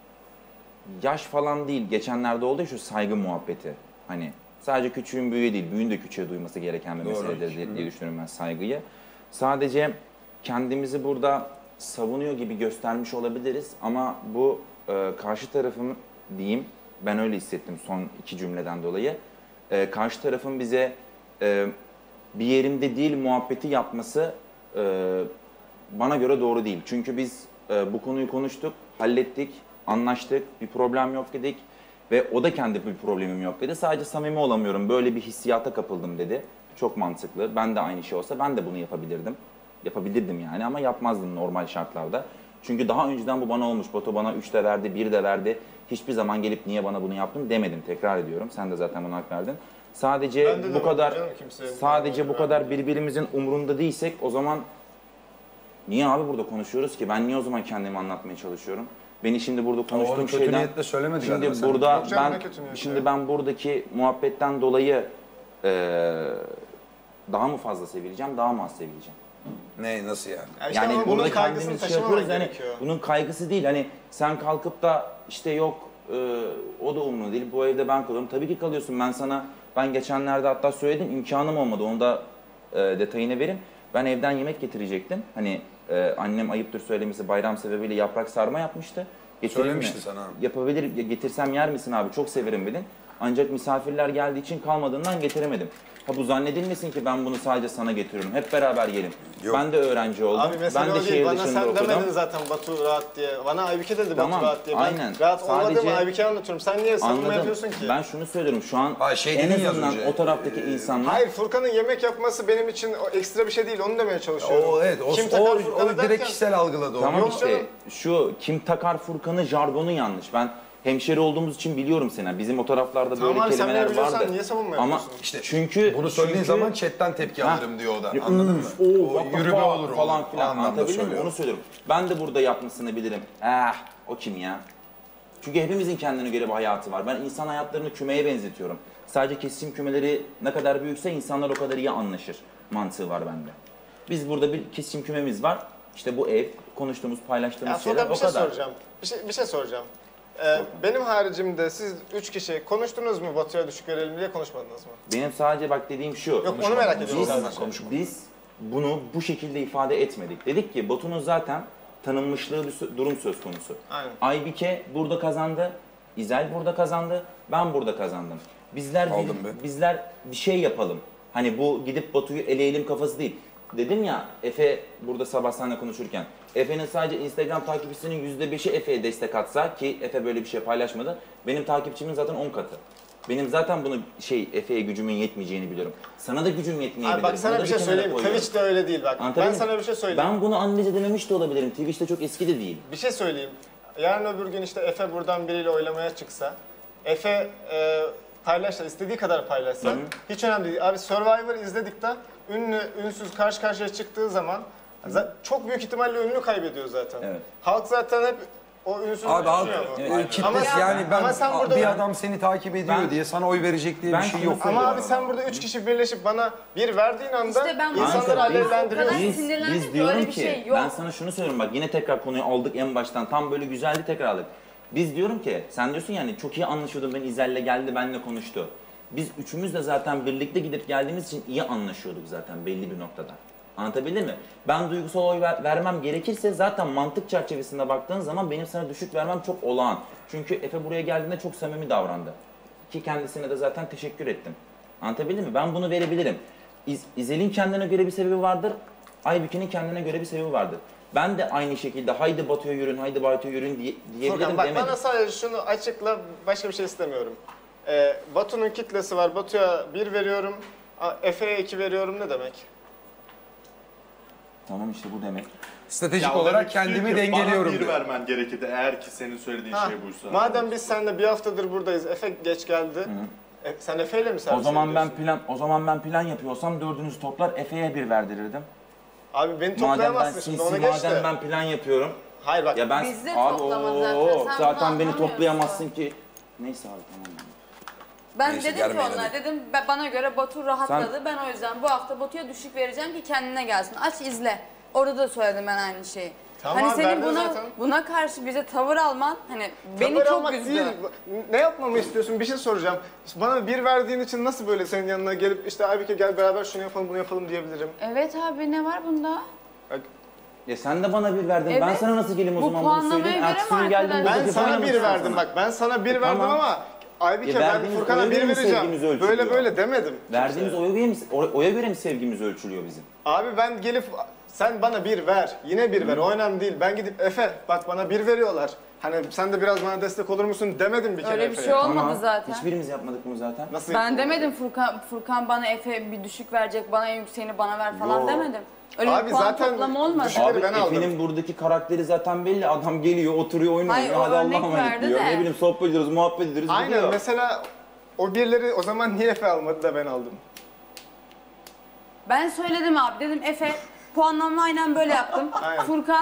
S8: yaş falan değil, geçenlerde oldu ya şu saygı muhabbeti. Hani sadece küçüğün büyüğe değil, büyüğün de küçüğe duyması gereken bir
S4: Doğru.
S8: meseledir diye, diye düşünüyorum ben saygıyı. Sadece kendimizi burada savunuyor gibi göstermiş olabiliriz ama bu e, karşı tarafın diyeyim, ben öyle hissettim son iki cümleden dolayı. E, karşı tarafın bize e, bir yerimde değil muhabbeti yapması e, bana göre doğru değil. Çünkü biz e, bu konuyu konuştuk, hallettik, anlaştık, bir problem yok dedik ve o da kendi bir problemim yok dedi. Sadece samimi olamıyorum, böyle bir hissiyata kapıldım dedi. Çok mantıklı. Ben de aynı şey olsa ben de bunu yapabilirdim. Yapabilirdim yani ama yapmazdım normal şartlarda. Çünkü daha önceden bu bana olmuş. Batu bana üç de verdi, bir de verdi. Hiçbir zaman gelip niye bana bunu yaptın demedim. Tekrar ediyorum. Sen de zaten buna hak verdin. Sadece
S5: Ben de
S8: bu
S5: demedim
S8: kadar
S5: canım kimseye.
S8: sadece bu
S5: Ben
S8: kadar
S5: de.
S8: birbirimizin umrunda değilsek o zaman niye abi burada konuşuyoruz ki? Ben niye o zaman kendimi anlatmaya çalışıyorum? Beni şimdi burada
S4: Onu
S8: konuştuğum
S4: kötü
S8: şeyden
S4: niyetle söylemedi
S8: şimdi
S4: galiba sen.
S8: burada
S5: Yok canım,
S8: ben
S5: ne kötü niyeti
S8: şimdi
S5: ya.
S8: ben buradaki muhabbetten dolayı eee, daha mı fazla sevileceğim, daha mı az sevileceğim?
S4: Ne, nasıl yani?
S5: Ya işte
S8: Yani
S5: ama bunun
S8: burada
S5: kaygısını
S8: kendimiz şey
S5: taşımamak
S8: yapıyoruz hani
S5: gerekiyor.
S8: bunun kaygısı değil hani sen kalkıp da işte yok e, o da umurumda değil bu evde ben kalıyorum. Tabii ki kalıyorsun ben sana ben geçenlerde hatta söyledim imkanım olmadı onu da e, detayını vereyim. Ben evden yemek getirecektim. Hani e, annem ayıptır söylemesi bayram sebebiyle yaprak sarma yapmıştı. Getireyim
S4: Söylemişti
S8: mi?
S4: sana.
S8: Yapabilir ya getirsem yer misin abi çok severim dedin. Ancak misafirler geldiği için kalmadığından getiremedim. Ha bu zannedilmesin ki ben bunu sadece sana getiriyorum. Hep beraber yiyelim.
S4: Yok.
S8: Ben de öğrenci oldum.
S5: Abi mesela
S8: ben de
S5: o değil.
S8: şehir
S5: Bana
S8: dışında
S5: sen
S8: okudum.
S5: demedin zaten Batu rahat diye. Bana Aybüke dedi
S8: Tamam,
S5: Batu rahat diye. Ben
S8: aynen.
S5: rahat
S8: Sadece-
S5: olmadığımı Aybüke'ye anlatıyorum. Sen niye savunma
S8: Anladım.
S5: yapıyorsun ki?
S8: Ben şunu söylüyorum şu an
S4: Ay, şey
S8: en
S4: dedin ya az
S8: azından
S4: önce,
S8: o taraftaki insanlar
S5: Hayır Furkan'ın yemek yapması benim için o ekstra bir şey değil. Onu demeye çalışıyorum.
S4: O evet, o,
S5: Kim
S4: o,
S5: takar
S4: o,
S5: Furkan'ı
S4: direkt
S5: derken-
S4: kişisel algıladı o.
S8: tamam
S5: Yok
S8: işte
S5: canım.
S8: şu kim takar Furkan'ı jargonu yanlış. Ben hemşeri olduğumuz için biliyorum seni. Bizim o taraflarda
S5: Tamam
S8: böyle
S5: abi, sen
S8: kelimeler
S5: beni biliyorsan
S8: vardı.
S5: niye savunma
S8: Ama
S5: yapıyorsun?
S8: işte çünkü
S4: Bunu söylediğin
S8: çünkü-
S4: zaman chatten tepki
S8: Ha.
S4: alırım diyor o da.
S8: Ya,
S4: Anladın mı?
S8: "Üf, oo,
S4: O
S8: what the
S4: yürüme
S8: fuck"
S4: olur o.
S8: falan
S4: O
S8: filan.
S4: anlamda
S8: Anlatabildim mi?
S4: söylüyorum.
S8: Onu söylüyorum. Ben de burada yapmasını bilirim. Eh o kim ya? Çünkü hepimizin kendine göre bir hayatı var. Ben insan hayatlarını kümeye benzetiyorum. Sadece kesim kümeleri ne kadar büyükse insanlar o kadar iyi anlaşır mantığı var bende. Biz burada bir kesim kümemiz var. İşte bu ev, konuştuğumuz, paylaştığımız
S5: Ya
S8: şeyler
S5: Furkan
S8: o
S5: bir şey
S8: kadar.
S5: soracağım. Bir şey, bir şey soracağım. Ee, benim haricimde siz üç kişi konuştunuz mu Batu'ya düşük verelim diye konuşmadınız mı?
S8: Benim sadece bak dediğim şu.
S5: Yok onu merak ediyorum
S8: Biz,
S5: zaten.
S8: biz bunu bu şekilde ifade etmedik. Dedik ki Batu'nun zaten tanınmışlığı bir sö- durum söz konusu.
S5: Aynen.
S8: Aybike burada kazandı, İzel burada kazandı, ben burada kazandım. Bizler bir,
S4: Aldım be.
S8: bizler bir şey yapalım. Hani bu gidip Batu'yu eleyelim kafası değil. Dedim ya Efe burada sabah seninle konuşurken. Efe'nin sadece Instagram takipçisinin yüzde beşi Efe'ye destek atsa ki Efe böyle bir şey paylaşmadı. Benim takipçimin zaten on katı. Benim zaten bunu şey Efe'ye gücümün yetmeyeceğini biliyorum. Sana da gücüm yetmeyebilir.
S5: Abi bak sana
S8: Bunu da
S5: bir şey
S8: kenara
S5: söyleyeyim.
S8: koyuyorum.
S5: Twitch'te öyle değil bak. Ben
S8: Anlatabildim mi?
S5: sana bir şey söyleyeyim.
S8: Ben bunu analiz edememiş de olabilirim. Twitch'te çok eski de değil.
S5: Bir şey söyleyeyim. Yarın öbür gün işte Efe buradan biriyle oylamaya çıksa, Efe e, paylaşsa, istediği kadar paylaşsa
S8: Hı hı.
S5: hiç önemli değil. Abi Survivor izledik de ünlü, ünsüz karşı karşıya çıktığı zaman za- çok büyük ihtimalle ünlü kaybediyor zaten.
S8: Evet.
S5: Halk zaten hep o ünsüz
S4: Abi halk
S5: düşünüyor mu?
S8: Evet.
S4: e,
S8: Aynen.
S4: kitlesi
S5: Ama-
S4: yani ben
S5: ama sen burada-
S4: bir adam seni takip ediyor
S8: Ben-
S4: diye sana oy verecek diye
S8: Ben
S4: bir şey
S8: şunu
S4: yok.
S5: Ama
S8: söylüyorum.
S5: abi sen burada üç kişi birleşip bana bir verdiğin anda
S7: İşte ben bunu
S5: insanları
S8: Kanka, biz-
S5: alevlendiriyorsun.
S7: kadar
S8: Biz,
S7: sinirlendim
S8: biz
S7: ki
S8: diyorum
S7: öyle bir
S8: ki,
S7: şey yok.
S8: ben sana şunu söylüyorum bak yine tekrar konuyu aldık en baştan tam böyle güzeldi tekrar aldık. Biz diyorum ki, sen diyorsun yani çok iyi anlaşıyordum ben İzel'le geldi benimle konuştu. Biz üçümüz de zaten birlikte gidip geldiğimiz için iyi anlaşıyorduk zaten belli bir noktada. Anlatabildim mi? Ben duygusal oy ver- vermem gerekirse zaten mantık çerçevesinde baktığın zaman benim sana düşük vermem çok olağan. Çünkü Efe buraya geldiğinde çok samimi davrandı. Ki kendisine de zaten teşekkür ettim. Anlatabildim mi? Ben bunu verebilirim. İz, İzel'in kendine göre bir sebebi vardır. Aybüke'nin kendine göre bir sebebi vardır. Ben de aynı şekilde haydi Batu'ya yürün, haydi Batu'ya yürün diye, diyebilirim
S5: Furkan bak
S8: demedim.
S5: bana sadece şunu açıkla, başka bir şey istemiyorum. Ee, Batu'nun kitlesi var, Batu'ya bir veriyorum, A- Efe'ye iki veriyorum ne demek?
S8: Tamam işte bu demek.
S4: Stratejik
S6: Ya o
S4: olarak
S6: demek istiyor
S4: kendimi
S6: ki,
S4: dengeliyorum
S6: Bana bir
S4: diyor.
S6: vermen gerekirdi eğer ki senin söylediğin
S5: Ha,
S6: şey buysa.
S5: madem biz seninle bir haftadır buradayız, Efe geç geldi. E, sen Efe'yle mi servis
S8: O zaman ben
S5: ediyorsun?
S8: plan o zaman ben plan yapıyorsam dördünüzü toplar Efe'ye bir verdirirdim.
S5: Abi beni
S8: Madem ben
S5: toplayamazsın şimdi
S8: sinsi,
S5: ona geç
S8: madem
S5: de.
S8: ben plan yapıyorum.
S5: Hayır bak
S8: Ya ben
S7: Biz de
S8: abi
S7: toplama zaten,
S8: oo,
S7: sen
S8: zaten
S7: bunu
S8: beni
S7: anlamıyorsun.
S8: toplayamazsın ki. Neyse abi tamam.
S7: Ben
S4: Neyse,
S7: dedim ki
S4: gelmeyin
S7: onlara,
S4: hadi.
S7: dedim "Ben- bana göre Batu rahatladı.
S8: Sen-
S7: Ben o yüzden bu hafta Batu'ya düşük vereceğim ki kendine gelsin. Aç izle. Orada da söyledim ben aynı şeyi.
S5: Tamam
S7: hani
S5: abi,
S7: senin
S5: verdin
S7: buna
S5: zaten.
S7: buna karşı bize tavır alman hani beni
S5: Tavır
S7: çok
S5: almak
S7: üzdü.
S5: değil. Ne yapmamı istiyorsun? Bir şey soracağım. Bana bir verdiğin için nasıl böyle senin yanına gelip işte Aybüke gel beraber şunu yapalım bunu yapalım diyebilirim?
S7: Evet abi ne var bunda?
S8: Ya sen de bana bir verdin. Ben
S7: Evet.
S8: sana nasıl geleyim o
S7: Bu
S8: zaman bunu
S7: puanlamaya
S8: söyleyeyim.
S7: göre mi
S8: Ertesi gün geldim
S7: arkadaşlar?
S8: burada
S5: Ben sana
S8: yapamadım
S5: bir
S8: sana.
S5: verdim bak. Ben sana bir
S8: E,
S5: verdim
S8: tamam.
S5: ama Aybüke
S8: E,
S5: ben
S8: verdiğiniz
S5: Furkan'a
S8: oya
S5: bir
S8: göre mi
S5: vereceğim.
S8: sevgimiz ölçülüyor?
S5: Böyle böyle demedim.
S8: Verdiğimiz
S5: kimseye.
S8: oya göre mi, o- oya göre mi sevgimiz ölçülüyor bizim?
S5: Abi ben gelip sen bana bir ver. Yine bir ver. O önemli değil. Ben gidip Efe bak bana bir veriyorlar. Hani sen de biraz bana destek olur musun demedim bir kere
S7: Öyle bir
S5: Efe'ye.
S7: şey olmadı
S8: Tamam.
S7: zaten.
S8: Hiçbirimiz yapmadık bunu zaten.
S5: Nasıl
S7: Ben
S5: yaptın?
S7: demedim Furkan Furkan bana Efe bir düşük verecek, bana en yükseğini bana ver falan
S8: Yo.
S7: demedim. Öyle
S5: Abi
S7: bir puan
S5: zaten
S7: toplama olmadı.
S5: düşük-
S8: Abi
S5: ben aldım.
S8: Efe'nin buradaki karakteri zaten belli. Adam geliyor, oturuyor, oyun
S7: Hayır,
S8: oynuyor.
S7: o
S8: Hadi Allah'a
S7: örnek
S8: emanet
S7: verdi
S8: diyor.
S7: de.
S8: Ne bileyim sohbet ediyoruz, muhabbet ediyoruz.
S5: Aynen
S8: gidiyor.
S5: mesela o birleri o zaman niye Efe almadı da ben aldım?
S7: Ben söyledim abi, dedim Efe puanlama aynen böyle yaptım.
S5: Aynen.
S7: Furkan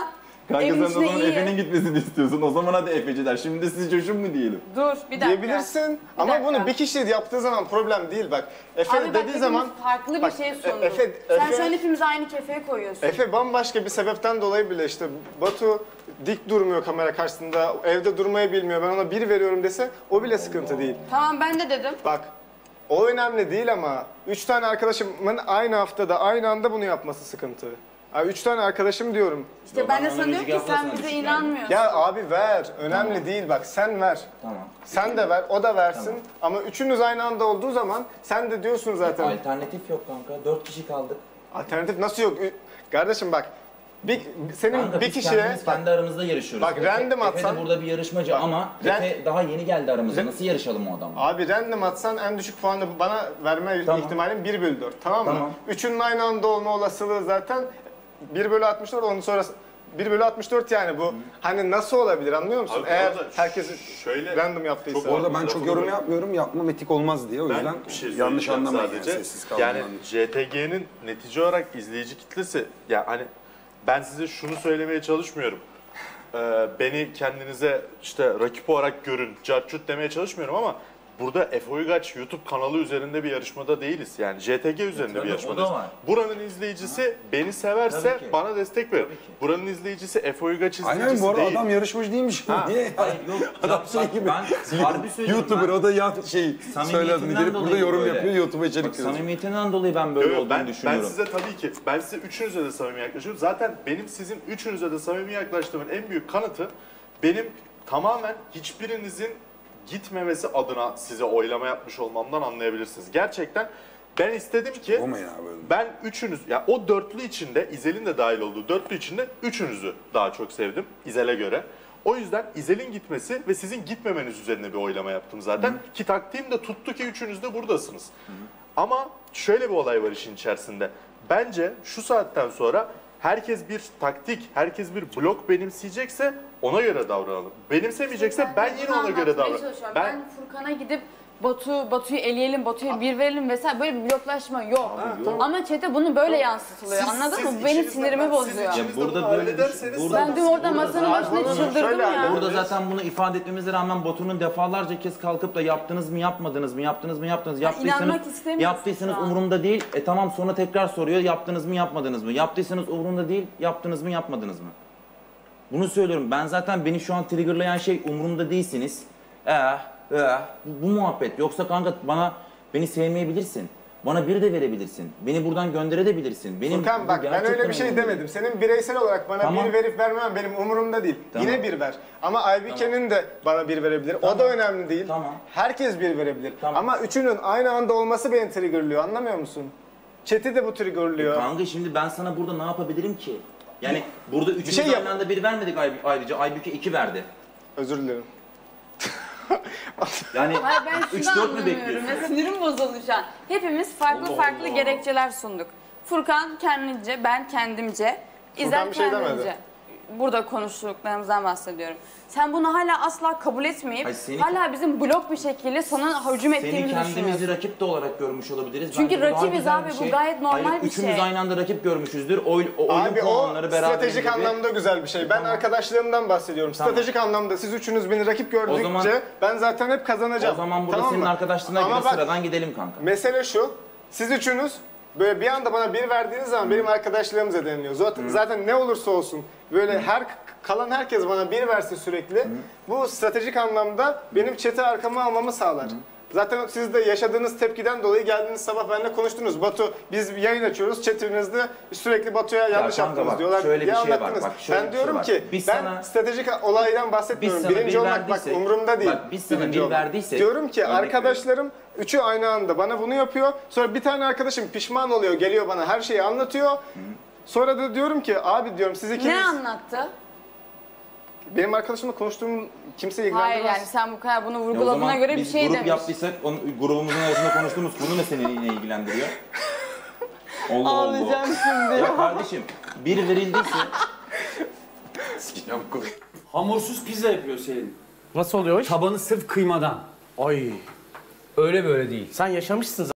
S8: Kanka
S7: Evin
S8: sen o
S7: içine
S8: zaman
S7: iyi.
S8: Efe'nin gitmesini istiyorsun. O zaman hadi Efeciler. Şimdi de siz coşun mu diyelim?
S7: Dur bir dakika.
S5: Diyebilirsin ama
S7: dakika.
S5: bunu bir kişi yaptığı zaman problem değil bak. Efe
S7: Abi bak
S5: dediği
S7: hepimiz
S5: zaman
S7: farklı bir
S5: bak,
S7: şey
S5: E-
S7: sunduk.
S5: Efe,
S7: Sen
S5: Efe-
S7: şu an hepimizi aynı kefeye koyuyorsun.
S5: Efe bambaşka bir sebepten dolayı bile işte Batu dik durmuyor kamera karşısında, evde durmayı bilmiyor. Ben ona bir veriyorum dese o bile sıkıntı değil.
S7: Tamam ben de dedim.
S5: Bak o önemli değil ama üç tane arkadaşımın aynı haftada aynı anda bunu yapması sıkıntı. Abi üç tane arkadaşım diyorum.
S7: İşte ben de
S8: Ondan
S7: sana diyorum
S8: önceki
S7: ki
S8: hafta
S7: sen
S8: sana
S7: bize
S8: düşük
S7: inanmıyorsun.
S5: Ya abi ver. Önemli değil bak sen ver.
S8: Tamam.
S5: Sen de ver, o da versin. Ama üçünüz aynı anda olduğu zaman sen de diyorsun zaten.
S8: Alternatif yok kanka. Dört kişi kaldık.
S5: Alternatif nasıl yok? Ü- Kardeşim bak. Bir, senin
S8: Kanka
S5: bir
S8: biz
S5: kişiye
S8: kendimiz
S5: bak,
S8: kendi aramızda yarışıyoruz.
S5: bak,
S8: Efe-
S5: random
S8: Efe
S5: atsan-
S8: de burada bir yarışmacı ama
S5: ren-
S8: Efe daha yeni geldi aramıza.
S5: Ren-
S8: Nasıl yarışalım o adamla?
S5: abi random atsan en düşük puanı bana verme
S8: Tamam.
S5: ihtimalin bir bölü dört. Tamam mı?
S8: Tamam.
S5: Üçünün aynı anda olma olasılığı zaten bir bölü altmış dört. Onun sonrası bir bölü altmış dört yani bu. Hani nasıl olabilir anlıyor musun?
S6: Abi
S5: Eğer
S6: orada
S5: herkes
S6: şöyle-
S5: random yaptıysa.
S6: Çok-
S4: Orada ben çok
S6: Lafını
S4: yorum
S6: böl-
S4: yapmıyorum. Yapmam etik olmaz diye. O yüzden
S6: Ben bir şey
S4: yanlış
S6: söyleyeceğim
S4: anlamayın yani,
S6: sadece.
S4: sessiz kaldım.
S6: Yani J T G'nin netice olarak izleyici kitlesi, ya hani ben size şunu söylemeye çalışmıyorum. Ee, beni kendinize işte rakip olarak görün, carçut demeye çalışmıyorum ama burada Efe Uygaç YouTube kanalı üzerinde bir yarışmada değiliz. Yani J T G üzerinde
S8: tabii,
S6: bir
S8: o
S6: yarışmadayız.
S8: da var.
S6: Buranın izleyicisi beni severse
S8: Tabii ki.
S6: bana destek verir.
S8: Tabii ki.
S6: Buranın izleyicisi Efe Uygaç izleyicisi
S4: Aynen bu arada
S6: değil.
S4: adam yarışmacı değilmiş. Niye?
S8: Hayır yok.
S4: Adam
S8: ya,
S4: şey
S8: bak,
S4: gibi.
S8: Ben harbi söylüyorum.
S4: YouTuber
S8: ben,
S4: o da ya şey
S8: Samimiyetinden
S4: söyledim gelip burada
S8: dolayı
S4: yorum
S8: böyle.
S4: yapıyor YouTube'a içerik
S8: Bak,
S4: yazıyor.
S8: samimiyetinden dolayı ben böyle
S6: Yok, yok,
S8: olduğunu
S6: ben, ben
S8: düşünüyorum.
S6: size tabii ki, ben size üçünüze de samimi yaklaşıyorum. Zaten benim sizin üçünüze de samimi yaklaştığımın en büyük kanıtı benim tamamen hiçbirinizin gitmemesi adına size oylama yapmış olmamdan anlayabilirsiniz. Gerçekten ben istedim ki
S4: Olmayın abi öyle.
S6: ben üçünüz, ya o dörtlü içinde, İzel'in de dahil olduğu dörtlü içinde üçünüzü daha çok sevdim İzel'e göre. O yüzden İzel'in gitmesi ve sizin gitmemeniz üzerine bir oylama yaptım zaten. Hı. Ki taktiğim de tuttu ki üçünüz de buradasınız. Hı. Ama şöyle bir olay var işin içerisinde. Bence şu saatten sonra herkes bir taktik, herkes bir blok benimseyecekse ona göre davranalım. Benimsemeyecekse ben yine ona göre davranırım.
S7: Ben,
S6: Ben
S7: ben Furkan'a gidip Batu, Batu'yu eleyelim, Batu'ya bir verelim vesaire böyle bir bloklaşma yok. Ama çete bunu böyle yansıtılıyor.
S6: Siz-
S7: Anladın
S6: siz
S7: mı? Bu benim
S6: içinizde-
S7: sinirimi
S6: siz
S7: bozuyor.
S6: içinizde
S8: Ya burada
S6: bunu
S8: böyle bir şey-
S6: hallederseniz
S8: burada-
S7: Ben dün orada masanın
S8: Burada-
S7: başına
S5: Bunu
S7: çıldırdım
S5: şöyle
S7: ya.
S5: hallederiz.
S8: Burada zaten bunu ifade etmemize rağmen Batu'nun defalarca kez kalkıp da yaptınız mı yapmadınız mı yaptınız mı yaptınız yaptıysanız
S7: inanmak istemiyorsun
S8: yaptıysanız
S7: şu an.
S8: umurumda değil. E tamam sonra tekrar soruyor yaptınız mı yapmadınız mı? Yaptıysanız umurumda değil. Yaptınız mı yapmadınız mı? Bunu söylüyorum. Ben zaten beni şu an triggerlayan şey umurumda değilsiniz. Eh, eh, bu, bu muhabbet. Yoksa kanka bana beni sevmeyebilirsin. Bana bir de verebilirsin. Beni buradan gönderebilirsin. Benim
S5: Furkan
S8: bu
S5: bak ben
S8: gerçekten
S5: öyle bir şey
S8: umurumda değil.
S5: demedim. Senin bireysel olarak bana
S8: Tamam.
S5: bir verip vermem benim umurumda değil.
S8: Tamam.
S5: Yine bir ver. Ama Aybike'nin de bana bir verebilir. O
S8: Tamam.
S5: da önemli değil.
S8: Tamam.
S5: Herkes bir verebilir.
S8: Tamam.
S5: Ama üçünün aynı anda olması beni triggerlıyor. Anlamıyor musun? Chat'i de bu triggerlıyor.
S8: Kanka şimdi ben sana burada ne yapabilirim ki? Yani burada üçümüz
S5: şey yap-
S8: aynı anda bir vermedik Ay- ayrıca. Aybüke iki verdi.
S5: Özür dilerim.
S8: Yani
S7: Hayır ben
S8: üç
S7: şunu
S8: dört mü
S7: anlamıyorum
S8: bekliyorsun?
S7: ve sinirim bozuldu şu an. Hepimiz farklı farklı gerekçeler sunduk. Furkan kendince, ben kendimce, İzel
S5: bir şey demedi.
S7: kendince. Burada konuştuklarımızdan bahsediyorum. Sen bunu hala asla kabul etmeyip
S8: Hayır, seni-
S7: hala bizim blok bir şekilde sana hücum
S8: Seni
S7: ettiğimizi
S8: kendimizi
S7: düşünüyorsun.
S8: rakip de olarak görmüş olabiliriz.
S7: Çünkü
S8: Bence bu daha
S7: rakibiz
S8: güzel
S7: abi,
S8: bir
S7: bu
S8: şey.
S7: gayet normal
S8: Hayır,
S7: bir
S8: üçümüz
S7: şey.
S8: aynı anda rakip görmüşüzdür. Oy, o oyun
S5: Abi o
S8: puanları beraber
S5: stratejik
S8: gibi.
S5: anlamda güzel bir şey. Ben
S8: Tamam.
S5: arkadaşlığımdan bahsediyorum.
S8: Tamam.
S5: Stratejik anlamda siz üçünüz beni rakip gördükçe
S8: zaman-
S5: ben zaten hep kazanacağım.
S8: O zaman burada
S5: Tamam
S8: senin
S5: mı?
S8: arkadaşlığına
S5: Ama
S8: göre
S5: bak,
S8: sıradan gidelim kanka.
S5: mesele şu. Siz üçünüz böyle bir anda bana bir verdiğiniz zaman benim arkadaşlığım zedeleniyor. Zaten, zaten ne olursa olsun böyle her kalan herkes bana bir verse sürekli bu stratejik anlamda benim chat'i arkama almamı sağlar. Zaten siz de yaşadığınız tepkiden dolayı geldiğiniz sabah benimle konuştunuz. Batu biz bir yayın açıyoruz chatimizde sürekli Batu'ya yanlış
S8: kanka
S5: yaptınız
S8: bak,
S5: diyorlar
S8: şöyle
S5: diye
S8: bir şey var,
S5: anlattınız.
S8: bak, şöyle
S5: Ben
S8: bir şey
S5: diyorum
S8: var.
S5: ki
S8: Biz
S5: ben
S8: sana-
S5: stratejik olaydan bahsetmiyorum.
S8: Biz sana
S5: Birinci
S8: bir
S5: olmak bak
S8: verdiysek-
S5: umurumda değil.
S8: bak, biz sana
S5: Birinci
S8: bir
S5: olmak.
S8: verdiysek-
S5: Diyorum ki
S8: Örnek
S5: arkadaşlarım üçü aynı anda bana bunu yapıyor. Sonra bir tane arkadaşım pişman oluyor geliyor bana her şeyi anlatıyor. Sonra da diyorum ki abi diyorum siz ikiniz...
S7: Ne anlattı?
S5: Benim arkadaşımla konuştuğum kimseyi
S7: Hayır
S5: ilgilendirmez.
S7: yani sen bu kadar bunu
S8: Ya o
S7: vurguladığına
S8: zaman
S7: göre bir
S8: biz
S7: şey
S8: grup
S7: demiş.
S8: yaptıysak onun, grubumuzun arasında konuştuğumuz konu ne seni yine ilgilendiriyor? Allah
S7: Ağlayacağım
S8: Allah.
S7: şimdi.
S8: Ya kardeşim bir verildiyse
S3: Hamursuz pizza yapıyor Selin.
S9: Nasıl oluyor o iş?
S3: Tabanı sırf kıymadan.
S9: Ay
S3: Öyle böyle değil.
S9: sen yaşamışsın